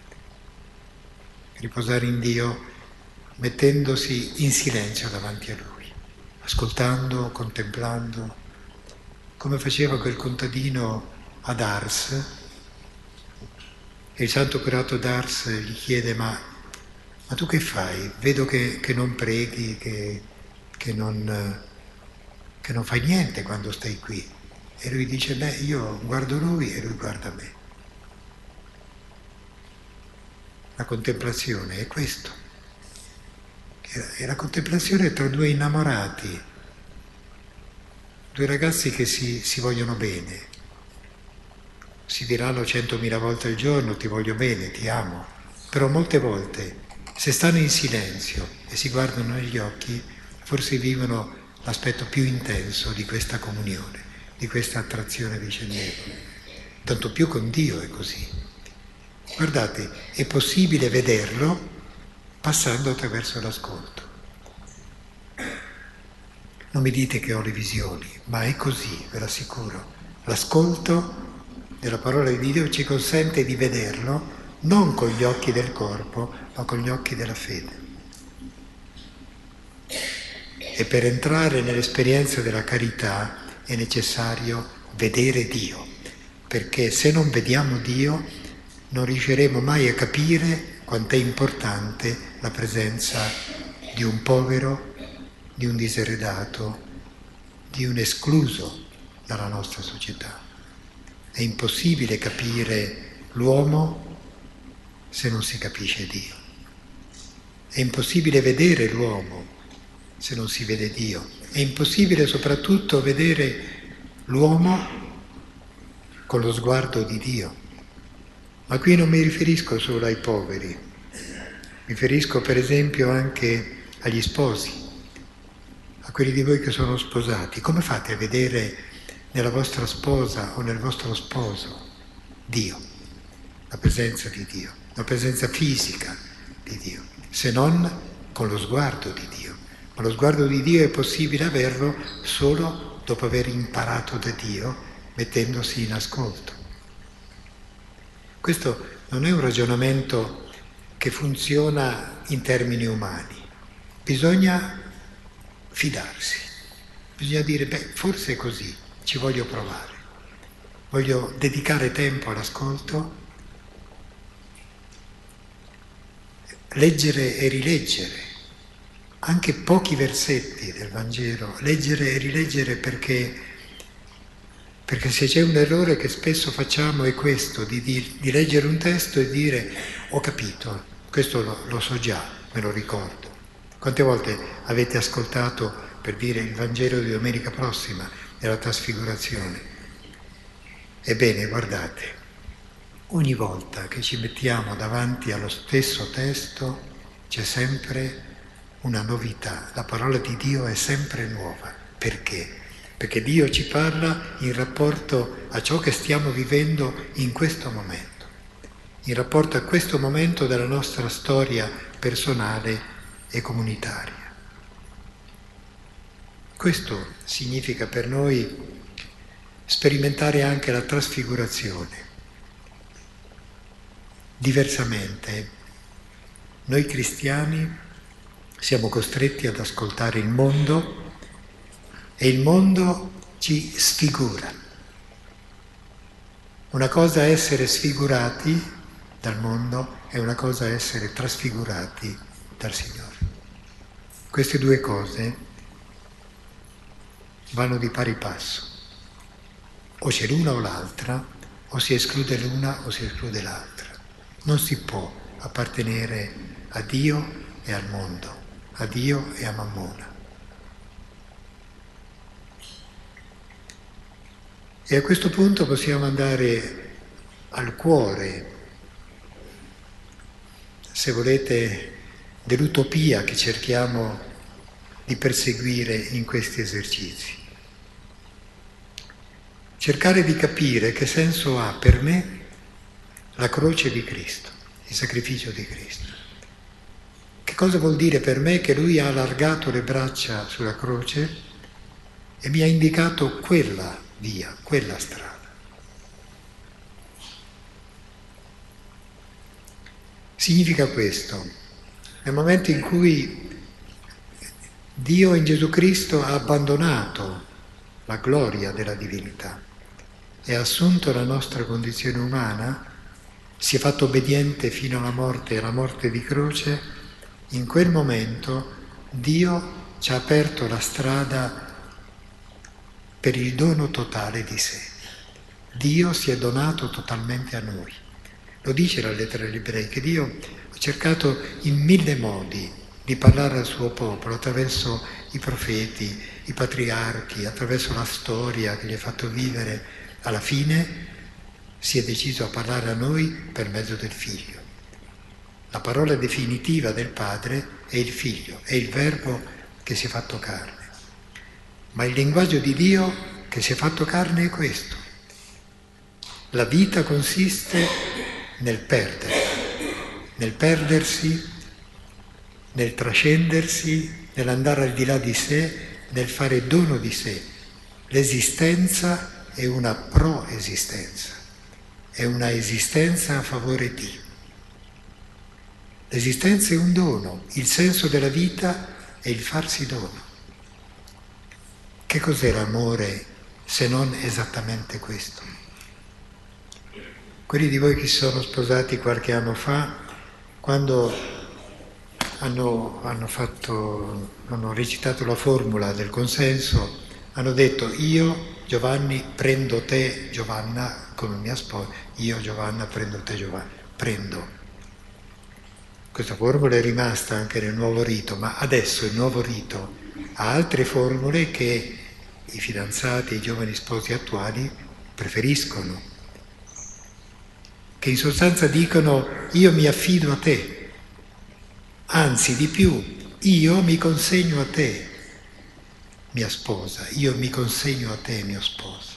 Riposare in Dio mettendosi in silenzio davanti a Lui, ascoltando, contemplando, come faceva quel contadino ad Ars. E il santo curato d'Ars gli chiede: ma, ma tu che fai? Vedo che, che non preghi, che, che, non, che non fai niente quando stai qui. E lui dice: beh, io guardo Lui e Lui guarda me. La contemplazione è questo. È la contemplazione tra due innamorati, due ragazzi che si, si vogliono bene. Si diranno centomila volte al giorno: ti voglio bene, ti amo. Però molte volte, se stanno in silenzio e si guardano negli occhi, forse vivono l'aspetto più intenso di questa comunione, di questa attrazione vicendevole. Tanto più con Dio è così. Guardate, è possibile vederlo passando attraverso l'ascolto. Non mi dite che ho le visioni, ma è così, ve l'assicuro. L'ascolto della parola di Dio ci consente di vederlo non con gli occhi del corpo, ma con gli occhi della fede. E per entrare nell'esperienza della carità è necessario vedere Dio, perché se non vediamo Dio non riusciremo mai a capire quanto è importante la presenza di un povero, di un diseredato, di un escluso dalla nostra società. È impossibile capire l'uomo se non si capisce Dio. È impossibile vedere l'uomo se non si vede Dio. È impossibile soprattutto vedere l'uomo con lo sguardo di Dio. Ma qui non mi riferisco solo ai poveri, mi riferisco per esempio anche agli sposi, a quelli di voi che sono sposati. Come fate a vedere nella vostra sposa o nel vostro sposo Dio, la presenza di Dio, la presenza fisica di Dio, se non con lo sguardo di Dio? Ma lo sguardo di Dio è possibile averlo solo dopo aver imparato da Dio, mettendosi in ascolto. Questo non è un ragionamento che funziona in termini umani. Bisogna fidarsi, bisogna dire: beh, forse è così, ci voglio provare. Voglio dedicare tempo all'ascolto, leggere e rileggere anche pochi versetti del Vangelo, leggere e rileggere perché, perché se c'è un errore che spesso facciamo è questo, di, di, di leggere un testo e dire ho capito, questo lo, lo so già, me lo ricordo. Quante volte avete ascoltato, per dire, il Vangelo di domenica prossima, della Trasfigurazione? Ebbene, guardate, ogni volta che ci mettiamo davanti allo stesso testo c'è sempre una novità. La parola di Dio è sempre nuova. Perché? Perché Dio ci parla in rapporto a ciò che stiamo vivendo in questo momento, in rapporto a questo momento della nostra storia personale e comunitaria. Questo significa per noi sperimentare anche la trasfigurazione. Diversamente, noi cristiani siamo costretti ad ascoltare il mondo e il mondo ci sfigura. Una cosa è essere sfigurati dal mondo e una cosa è essere trasfigurati dal Signore. Queste due cose vanno di pari passo. O c'è l'una o l'altra, o si esclude l'una o si esclude l'altra. Non si può appartenere a Dio e al mondo, a Dio e a Mammona. E a questo punto possiamo andare al cuore, se volete, dell'utopia che cerchiamo di perseguire in questi esercizi. Cercare di capire che senso ha per me la croce di Cristo, il sacrificio di Cristo. Che cosa vuol dire per me che Lui ha allargato le braccia sulla croce e mi ha indicato quella via, quella strada. Significa questo: nel momento in cui Dio in Gesù Cristo ha abbandonato la gloria della divinità e ha assunto la nostra condizione umana, si è fatto obbediente fino alla morte e alla morte di croce, in quel momento Dio ci ha aperto la strada per il dono totale di sé. Dio si è donato totalmente a noi. Lo dice la lettera agli Ebrei, che Dio ha cercato in mille modi di parlare al suo popolo, attraverso i profeti, i patriarchi, attraverso la storia che gli ha fatto vivere. Alla fine si è deciso a parlare a noi per mezzo del Figlio. La parola definitiva del Padre è il Figlio, è il Verbo che si è fatto carne. Ma il linguaggio di Dio che si è fatto carne è questo. La vita consiste nel perdere, nel perdersi, nel trascendersi, nell'andare al di là di sé, nel fare dono di sé. L'esistenza è una proesistenza, è una esistenza a favore di. L'esistenza è un dono, il senso della vita è il farsi dono. Che cos'è l'amore se non esattamente questo? Quelli di voi che si sono sposati qualche anno fa, quando hanno, hanno, fatto, hanno recitato la formula del consenso, hanno detto: io Giovanni prendo te Giovanna come mia sposa, io Giovanna prendo te Giovanni, prendo. Questa formula è rimasta anche nel nuovo rito, ma adesso il nuovo rito ha altre formule che i fidanzati e i giovani sposi attuali preferiscono, che in sostanza dicono: io mi affido a te, anzi di più, io mi consegno a te, mia sposa, io mi consegno a te, mio sposo.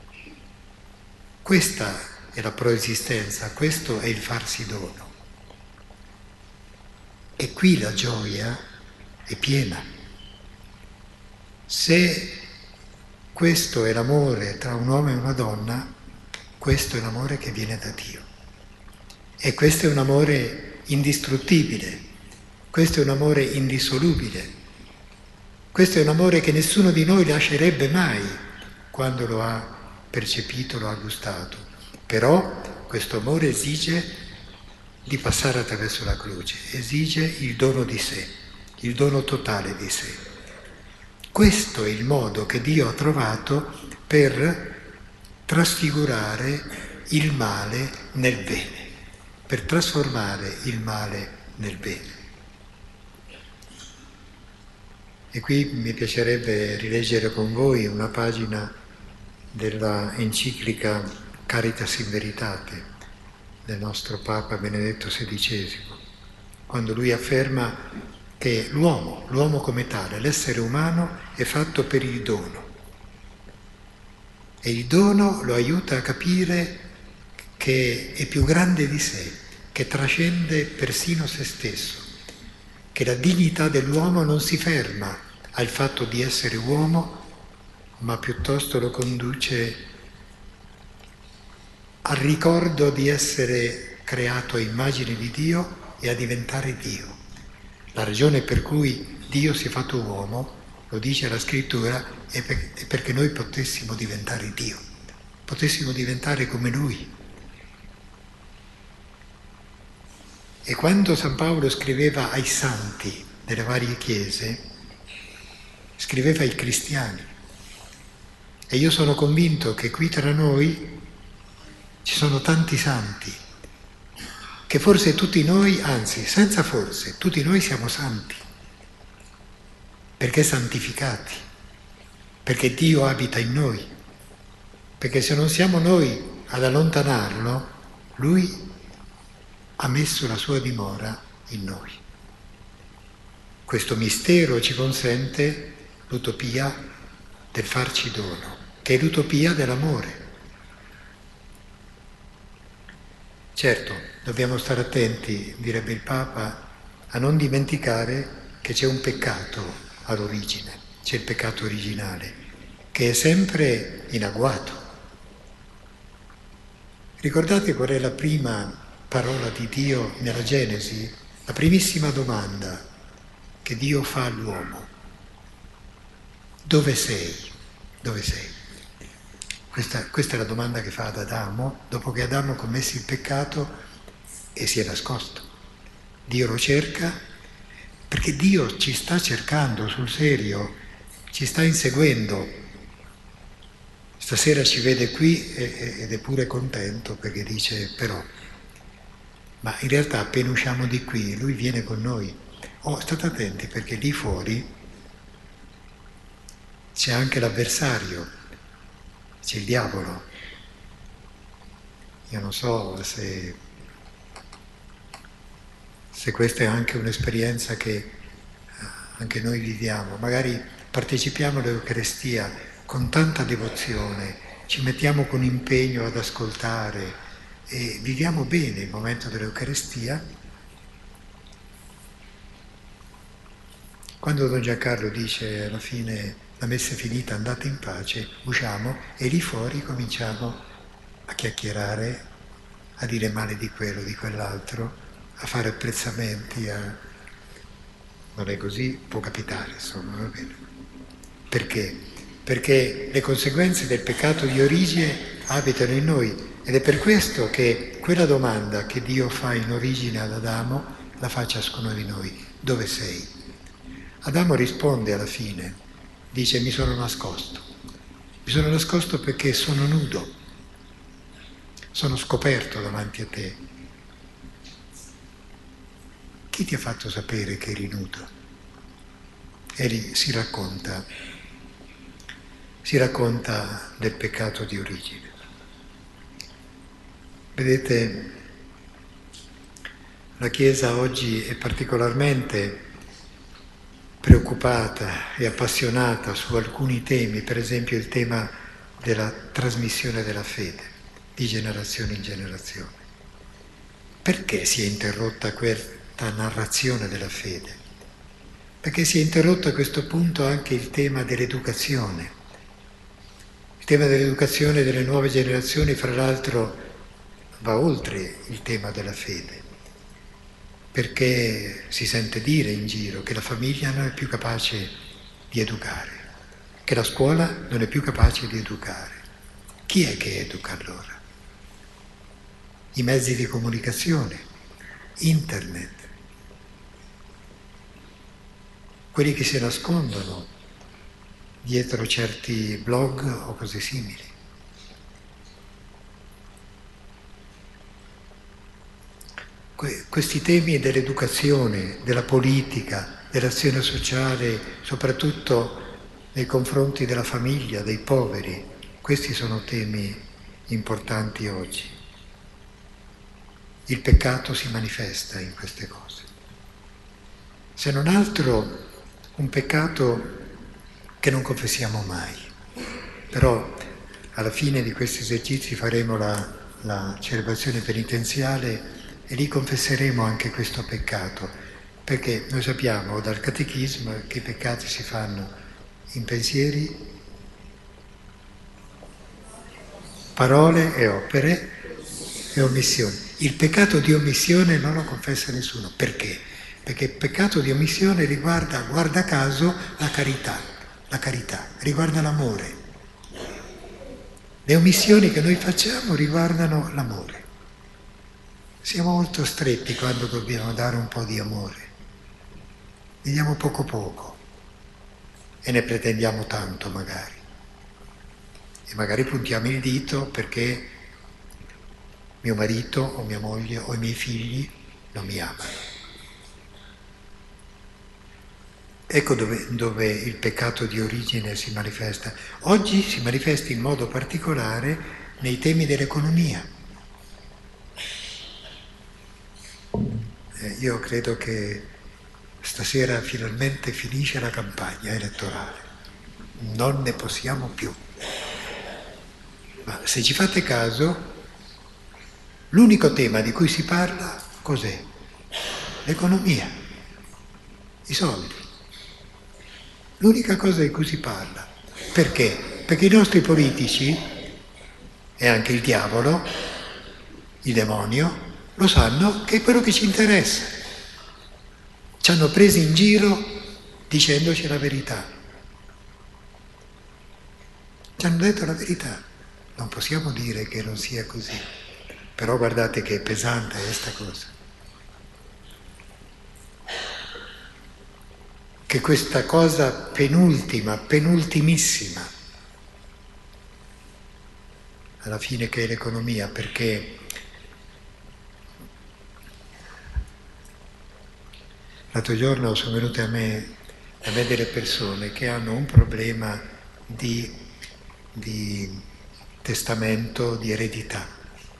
Questa è la proesistenza, questo è il farsi dono. E qui la gioia è piena. Se questo è l'amore tra un uomo e una donna, questo è l'amore che viene da Dio. E questo è un amore indistruttibile, questo è un amore indissolubile, questo è un amore che nessuno di noi lascerebbe mai quando lo ha percepito, lo ha gustato. Però questo amore esige di passare attraverso la croce, esige il dono di sé. il dono totale di sé. Questo è il modo che Dio ha trovato per trasfigurare il male nel bene, per trasformare il male nel bene. E qui mi piacerebbe rileggere con voi una pagina della enciclica Caritas in Veritate del nostro Papa Benedetto sedicesimo, quando lui afferma che l'uomo, l'uomo come tale, l'essere umano è fatto per il dono. E il dono lo aiuta a capire che è più grande di sé, che trascende persino se stesso, che la dignità dell'uomo non si ferma al fatto di essere uomo, ma piuttosto lo conduce al ricordo di essere creato a immagine di Dio e a diventare Dio. La ragione per cui Dio si è fatto uomo, lo dice la Scrittura, è perché noi potessimo diventare Dio, potessimo diventare come Lui. E quando San Paolo scriveva ai santi delle varie chiese, scriveva ai cristiani. E io sono convinto che qui tra noi ci sono tanti santi, che forse tutti noi, anzi senza forse, tutti noi siamo santi, perché santificati, perché Dio abita in noi, perché se non siamo noi ad allontanarlo, Lui ha messo la sua dimora in noi. Questo mistero ci consente l'utopia del farci dono, che è l'utopia dell'amore. Certo, dobbiamo stare attenti, direbbe il Papa, a non dimenticare che c'è un peccato all'origine, c'è il peccato originale, che è sempre in agguato. Ricordate qual è la prima parola di Dio nella Genesi? La primissima domanda che Dio fa all'uomo. Dove sei? Dove sei? Questa, questa è la domanda che fa ad Adamo, dopo che Adamo ha commesso il peccato e si è nascosto. Dio lo cerca, perché Dio ci sta cercando sul serio, ci sta inseguendo. Stasera ci vede qui ed è pure contento perché dice però, ma in realtà appena usciamo di qui, Lui viene con noi. Oh, state attenti perché lì fuori c'è anche l'avversario, c'è il diavolo. Io non so se, se questa è anche un'esperienza che anche noi viviamo. Magari partecipiamo all'Eucaristia con tanta devozione, ci mettiamo con impegno ad ascoltare e viviamo bene il momento dell'Eucaristia. Quando Don Giancarlo dice alla fine la messa è finita, andate in pace, usciamo e lì fuori cominciamo a chiacchierare, a dire male di quello, di quell'altro, a fare apprezzamenti, a... non è così, può capitare, insomma, va bene. Perché? Perché le conseguenze del peccato di origine abitano in noi ed è per questo che quella domanda che Dio fa in origine ad Adamo la fa a ciascuno di noi. Dove sei? Adamo risponde alla fine, dice mi sono nascosto, mi sono nascosto perché sono nudo, sono scoperto davanti a te. Chi ti ha fatto sapere che eri nudo? E lì si racconta, si racconta del peccato di origine. Vedete, la Chiesa oggi è particolarmente preoccupata e appassionata su alcuni temi, per esempio il tema della trasmissione della fede, di generazione in generazione. Perché si è interrotta questa narrazione della fede? Perché si è interrotto a questo punto anche il tema dell'educazione. Il tema dell'educazione delle nuove generazioni, fra l'altro, va oltre il tema della fede. Perché si sente dire in giro che la famiglia non è più capace di educare, che la scuola non è più capace di educare. Chi è che educa allora? I mezzi di comunicazione, internet. quelli che si nascondono dietro certi blog o cose simili. Que- questi temi dell'educazione, della politica, dell'azione sociale, soprattutto nei confronti della famiglia, dei poveri, questi sono temi importanti oggi. Il peccato si manifesta in queste cose. Se non altro un peccato che non confessiamo mai. Però alla fine di questi esercizi faremo la, la celebrazione penitenziale e lì confesseremo anche questo peccato, perché noi sappiamo dal catechismo che i peccati si fanno in pensieri, parole e opere e omissioni. Il peccato di omissione non lo confessa nessuno. Perché? Perché il peccato di omissione riguarda, guarda caso, la carità. La carità, riguarda l'amore. Le omissioni che noi facciamo riguardano l'amore. Siamo molto stretti quando dobbiamo dare un po' di amore. Ne diamo poco poco e ne pretendiamo tanto magari. E magari puntiamo il dito perché mio marito o mia moglie o i miei figli non mi amano. Ecco dove, dove il peccato di origine si manifesta. Oggi si manifesta in modo particolare nei temi dell'economia. Eh, io credo che stasera finalmente finisce la campagna elettorale. Non ne possiamo più. Ma se ci fate caso, l'unico tema di cui si parla cos'è? L'economia, i soldi. L'unica cosa di cui si parla. Perché? Perché i nostri politici, e anche il diavolo, il demonio, lo sanno che è quello che ci interessa. Ci hanno presi in giro dicendoci la verità. Ci hanno detto la verità. Non possiamo dire che non sia così. Però guardate che pesante è questa cosa. Che questa cosa penultima, penultimissima, alla fine che è l'economia, perché l'altro giorno sono venute a me, a me delle persone che hanno un problema di, di testamento, di eredità.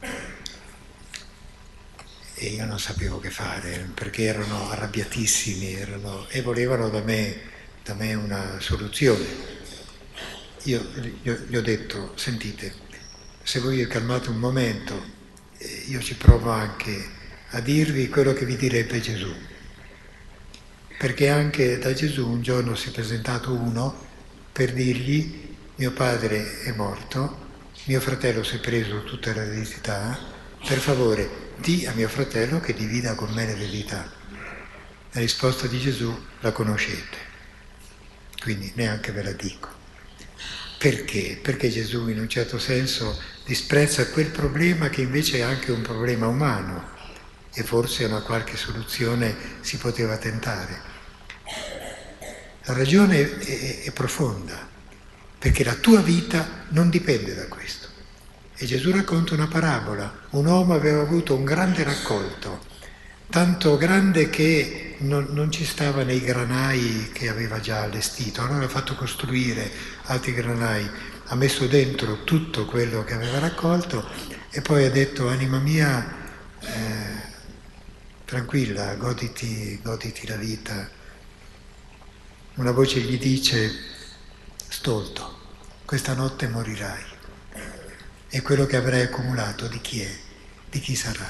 E io non sapevo che fare, perché erano arrabbiatissimi erano, e volevano da me, da me una soluzione. Io gli ho, gli ho detto, sentite, se voi vi calmate un momento, eh, io ci provo anche a dirvi quello che vi direbbe Gesù. Perché anche da Gesù un giorno si è presentato uno per dirgli, mio padre è morto, mio fratello si è preso tutta l'eredità, per favore di a mio fratello che divida con me l'eredità. La risposta di Gesù la conoscete, quindi neanche ve la dico. Perché? Perché Gesù in un certo senso disprezza quel problema che invece è anche un problema umano e forse una qualche soluzione si poteva tentare. La ragione è, è profonda, perché la tua vita non dipende da questo. E Gesù racconta una parabola. Un uomo aveva avuto un grande raccolto, tanto grande che non, non ci stava nei granai che aveva già allestito. Allora ha fatto costruire altri granai, ha messo dentro tutto quello che aveva raccolto e poi ha detto, anima mia, eh, tranquilla, goditi, goditi la vita. Una voce gli dice, stolto, questa notte morirai. E quello che avrai accumulato di chi è? Di chi sarà?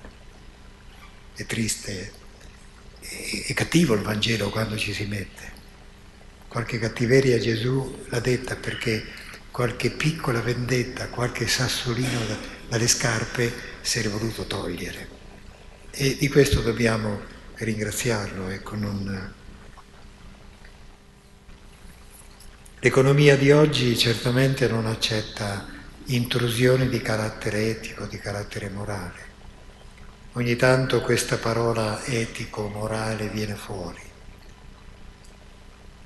È triste, è, è cattivo il Vangelo quando ci si mette. Qualche cattiveria Gesù l'ha detta perché qualche piccola vendetta, qualche sassolino da, dalle scarpe si è voluto togliere. E di questo dobbiamo ringraziarlo. Ecco, non... L'economia di oggi certamente non accetta intrusioni di carattere etico, di carattere morale. Ogni tanto questa parola etico, morale viene fuori.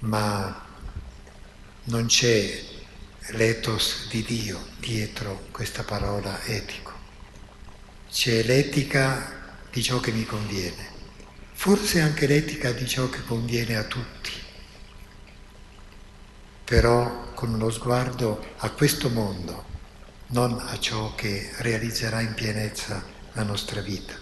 ma non c'è l'ethos di Dio dietro questa parola etico. C'è l'etica di ciò che mi conviene, forse anche l'etica di ciò che conviene a tutti, però con uno sguardo a questo mondo, non a ciò che realizzerà in pienezza la nostra vita.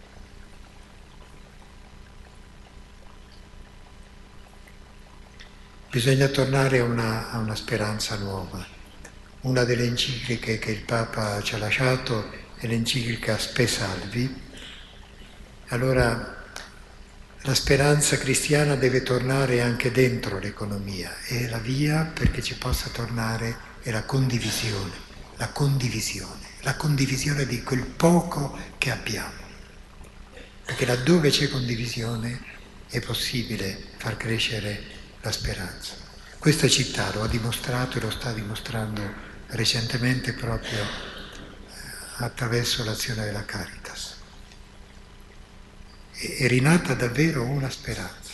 Bisogna tornare a una, a una speranza nuova. Una delle encicliche che il Papa ci ha lasciato è l'enciclica Spe Salvi. Allora, la speranza cristiana deve tornare anche dentro l'economia e la via perché ci possa tornare è la condivisione, la condivisione, la condivisione di quel poco che abbiamo. Perché laddove c'è condivisione è possibile far crescere la speranza. Questa città lo ha dimostrato e lo sta dimostrando recentemente proprio attraverso l'azione della Caritas. È rinata davvero una speranza.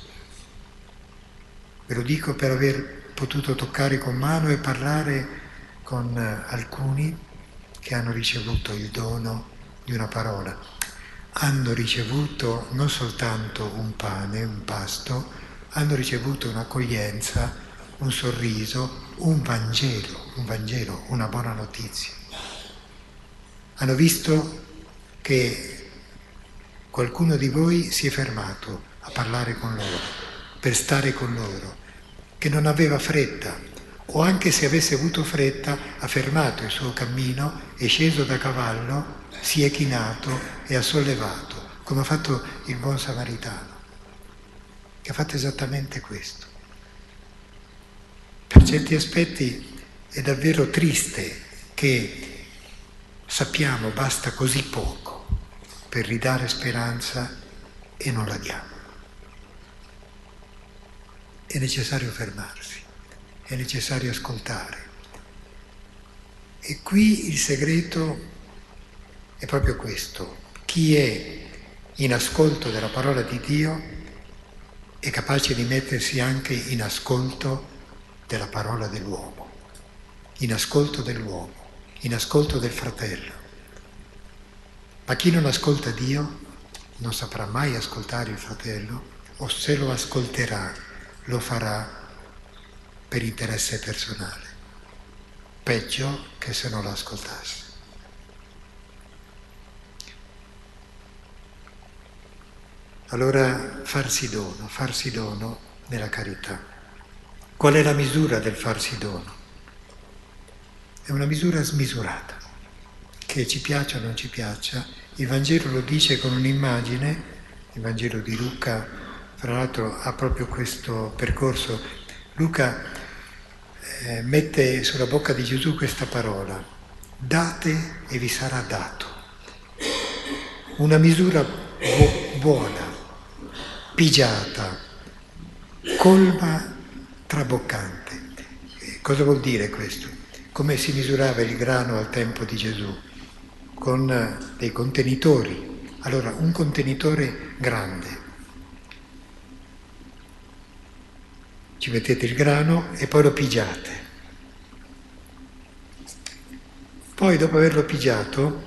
Ve lo dico per aver potuto toccare con mano e parlare con alcuni che hanno ricevuto il dono di una parola. Hanno ricevuto non soltanto un pane, un pasto, hanno ricevuto un'accoglienza, un sorriso, un Vangelo, un Vangelo, una buona notizia. Hanno visto che qualcuno di voi si è fermato a parlare con loro, per stare con loro, che non aveva fretta, o anche se avesse avuto fretta, ha fermato il suo cammino, è sceso da cavallo, si è chinato e ha sollevato, come ha fatto il buon samaritano, che ha fatto esattamente questo. Per certi aspetti è davvero triste che sappiamo basta così poco per ridare speranza e non la diamo. È necessario fermarsi, è necessario ascoltare. E qui il segreto è proprio questo. Chi è in ascolto della parola di Dio è capace di mettersi anche in ascolto della parola dell'uomo, in ascolto dell'uomo, in ascolto del fratello. Ma chi non ascolta Dio non saprà mai ascoltare il fratello, o se lo ascolterà lo farà per interesse personale, peggio che se non lo ascoltasse. Allora farsi dono, farsi dono nella carità. Qual è la misura del farsi dono? È una misura smisurata, che ci piaccia o non ci piaccia. Il Vangelo lo dice con un'immagine, il Vangelo di Luca, fra l'altro ha proprio questo percorso. Luca eh, mette sulla bocca di Gesù questa parola: date e vi sarà dato. Una misura bu- buona, pigiata, colma, traboccante. Cosa vuol dire questo? Come si misurava il grano al tempo di Gesù? Con dei contenitori. Allora, un contenitore grande. Ci mettete il grano e poi lo pigiate. Poi, dopo averlo pigiato,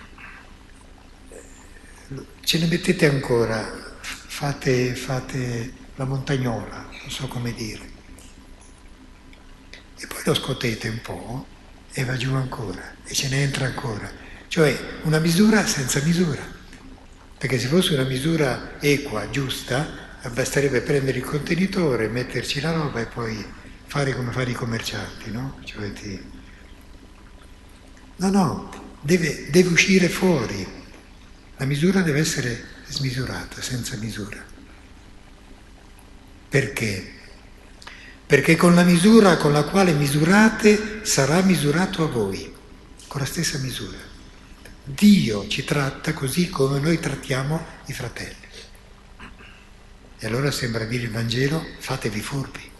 ce ne mettete ancora, fate, fate la montagnola, non so come dire. E poi lo scotete un po' e va giù ancora, e ce ne entra ancora. Cioè una misura senza misura. Perché se fosse una misura equa, giusta, basterebbe prendere il contenitore, metterci la roba e poi fare come fanno i commercianti, no? Cioè ti... No, no, deve, deve uscire fuori. La misura deve essere smisurata, senza misura. Perché? Perché con la misura con la quale misurate sarà misurato a voi, con la stessa misura. Dio ci tratta così come noi trattiamo i fratelli. E allora sembra dire il Vangelo: fatevi furbi.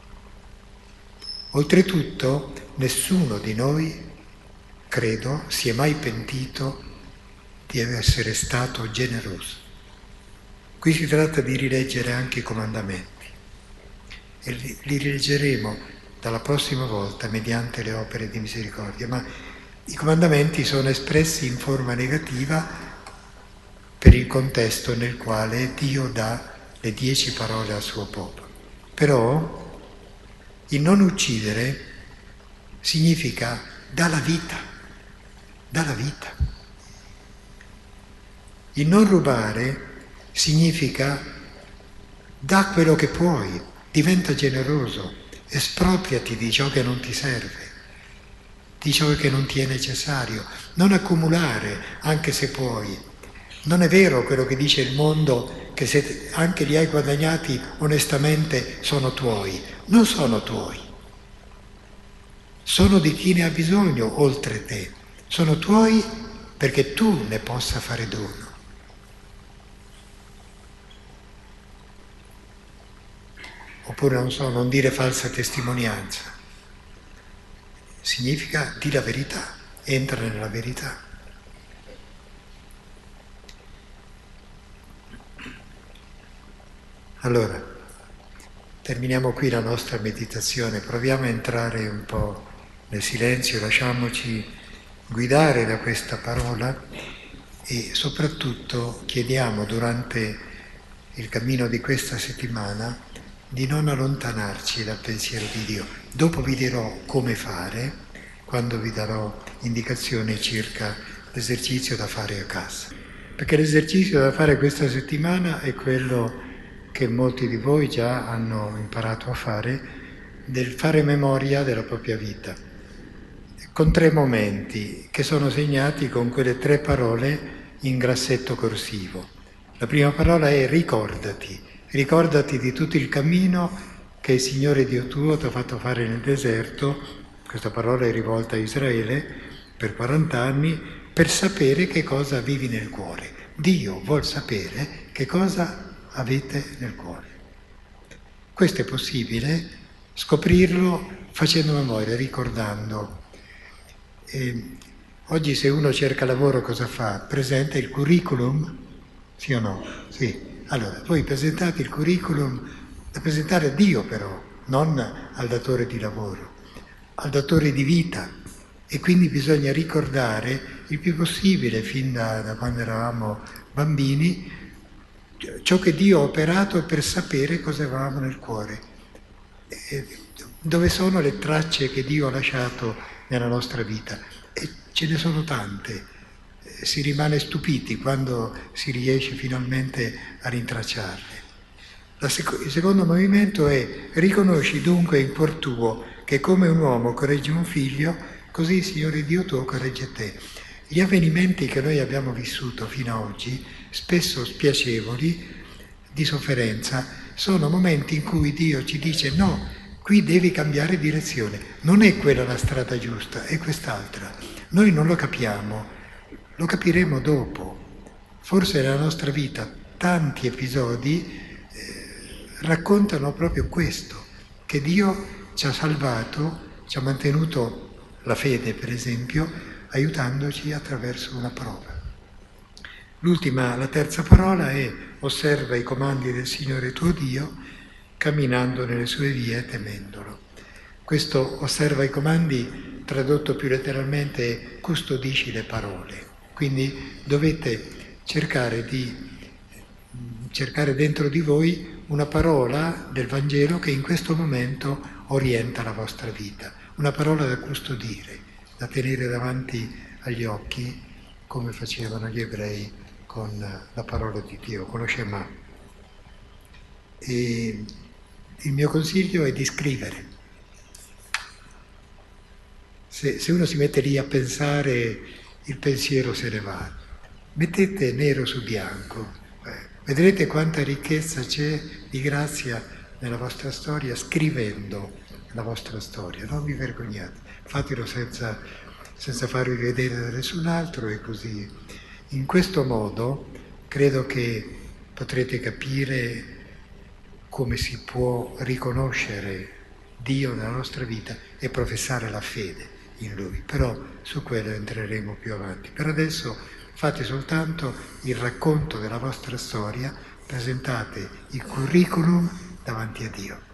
Oltretutto, nessuno di noi, credo, si è mai pentito di essere stato generoso. Qui si tratta di rileggere anche i comandamenti. e li, li rileggeremo dalla prossima volta mediante le opere di misericordia, ma i comandamenti sono espressi in forma negativa per il contesto nel quale Dio dà le dieci parole al suo popolo. Però il non uccidere significa dà la vita, dà la vita. Il non rubare significa dà quello che puoi, diventa generoso, espropriati di ciò che non ti serve, di ciò che non ti è necessario, non accumulare anche se puoi. Non è vero quello che dice il mondo, che se anche li hai guadagnati onestamente sono tuoi. Non sono tuoi. Sono di chi ne ha bisogno oltre te. Sono tuoi perché tu ne possa fare dono. Oppure, non so, non dire falsa testimonianza. Significa di la verità, entra nella verità. Allora, terminiamo qui la nostra meditazione, proviamo a entrare un po' nel silenzio, lasciamoci guidare da questa parola e soprattutto chiediamo durante il cammino di questa settimana di non allontanarci dal pensiero di Dio. Dopo vi dirò come fare, quando vi darò indicazioni circa l'esercizio da fare a casa. Perché l'esercizio da fare questa settimana è quello che molti di voi già hanno imparato a fare, del fare memoria della propria vita, con tre momenti che sono segnati con quelle tre parole in grassetto corsivo. La prima parola è ricordati, ricordati di tutto il cammino che il Signore Dio tuo ti ha fatto fare nel deserto, questa parola è rivolta a Israele, per quaranta anni, per sapere che cosa vivi nel cuore. Dio vuol sapere che cosa avete nel cuore. Questo è possibile scoprirlo facendo memoria, ricordando. E oggi se uno cerca lavoro cosa fa? Presenta il curriculum? Sì o no? Sì. Allora, voi presentate il curriculum da presentare a Dio però, non al datore di lavoro, al datore di vita. E quindi bisogna ricordare il più possibile, fin da, da quando eravamo bambini, ciò che Dio ha operato per sapere cosa avevamo nel cuore, e dove sono le tracce che Dio ha lasciato nella nostra vita. E ce ne sono tante, si rimane stupiti quando si riesce finalmente a rintracciarle. La sec- il secondo movimento è: riconosci dunque in cuor tuo che come un uomo corregge un figlio, così il Signore Dio tuo corregge te. Gli avvenimenti che noi abbiamo vissuto fino ad oggi, spesso spiacevoli, di sofferenza, sono momenti in cui Dio ci dice no, qui devi cambiare direzione, non è quella la strada giusta, è quest'altra. Noi non lo capiamo, lo capiremo dopo. Forse nella nostra vita tanti episodi eh, raccontano proprio questo, che Dio ci ha salvato, ci ha mantenuto la fede, per esempio, aiutandoci attraverso una prova. L'ultima, la terza parola è: osserva i comandi del Signore tuo Dio, camminando nelle sue vie temendolo. Questo osserva i comandi, tradotto più letteralmente, è custodisci le parole. Quindi dovete cercare di cercare dentro di voi una parola del Vangelo che in questo momento orienta la vostra vita, una parola da custodire, da tenere davanti agli occhi, come facevano gli ebrei con la parola di Dio, con lo Shema. E il mio consiglio è di scrivere. Se, se uno si mette lì a pensare, il pensiero se ne va. Mettete nero su bianco, eh, vedrete quanta ricchezza c'è di grazia nella vostra storia, scrivendo la vostra storia. Non vi vergognate, fatelo senza, senza farvi vedere da nessun altro e così. In questo modo credo che potrete capire come si può riconoscere Dio nella nostra vita e professare la fede in Lui. Però su quello entreremo più avanti. Per adesso fate soltanto il racconto della vostra storia, presentate il curriculum davanti a Dio.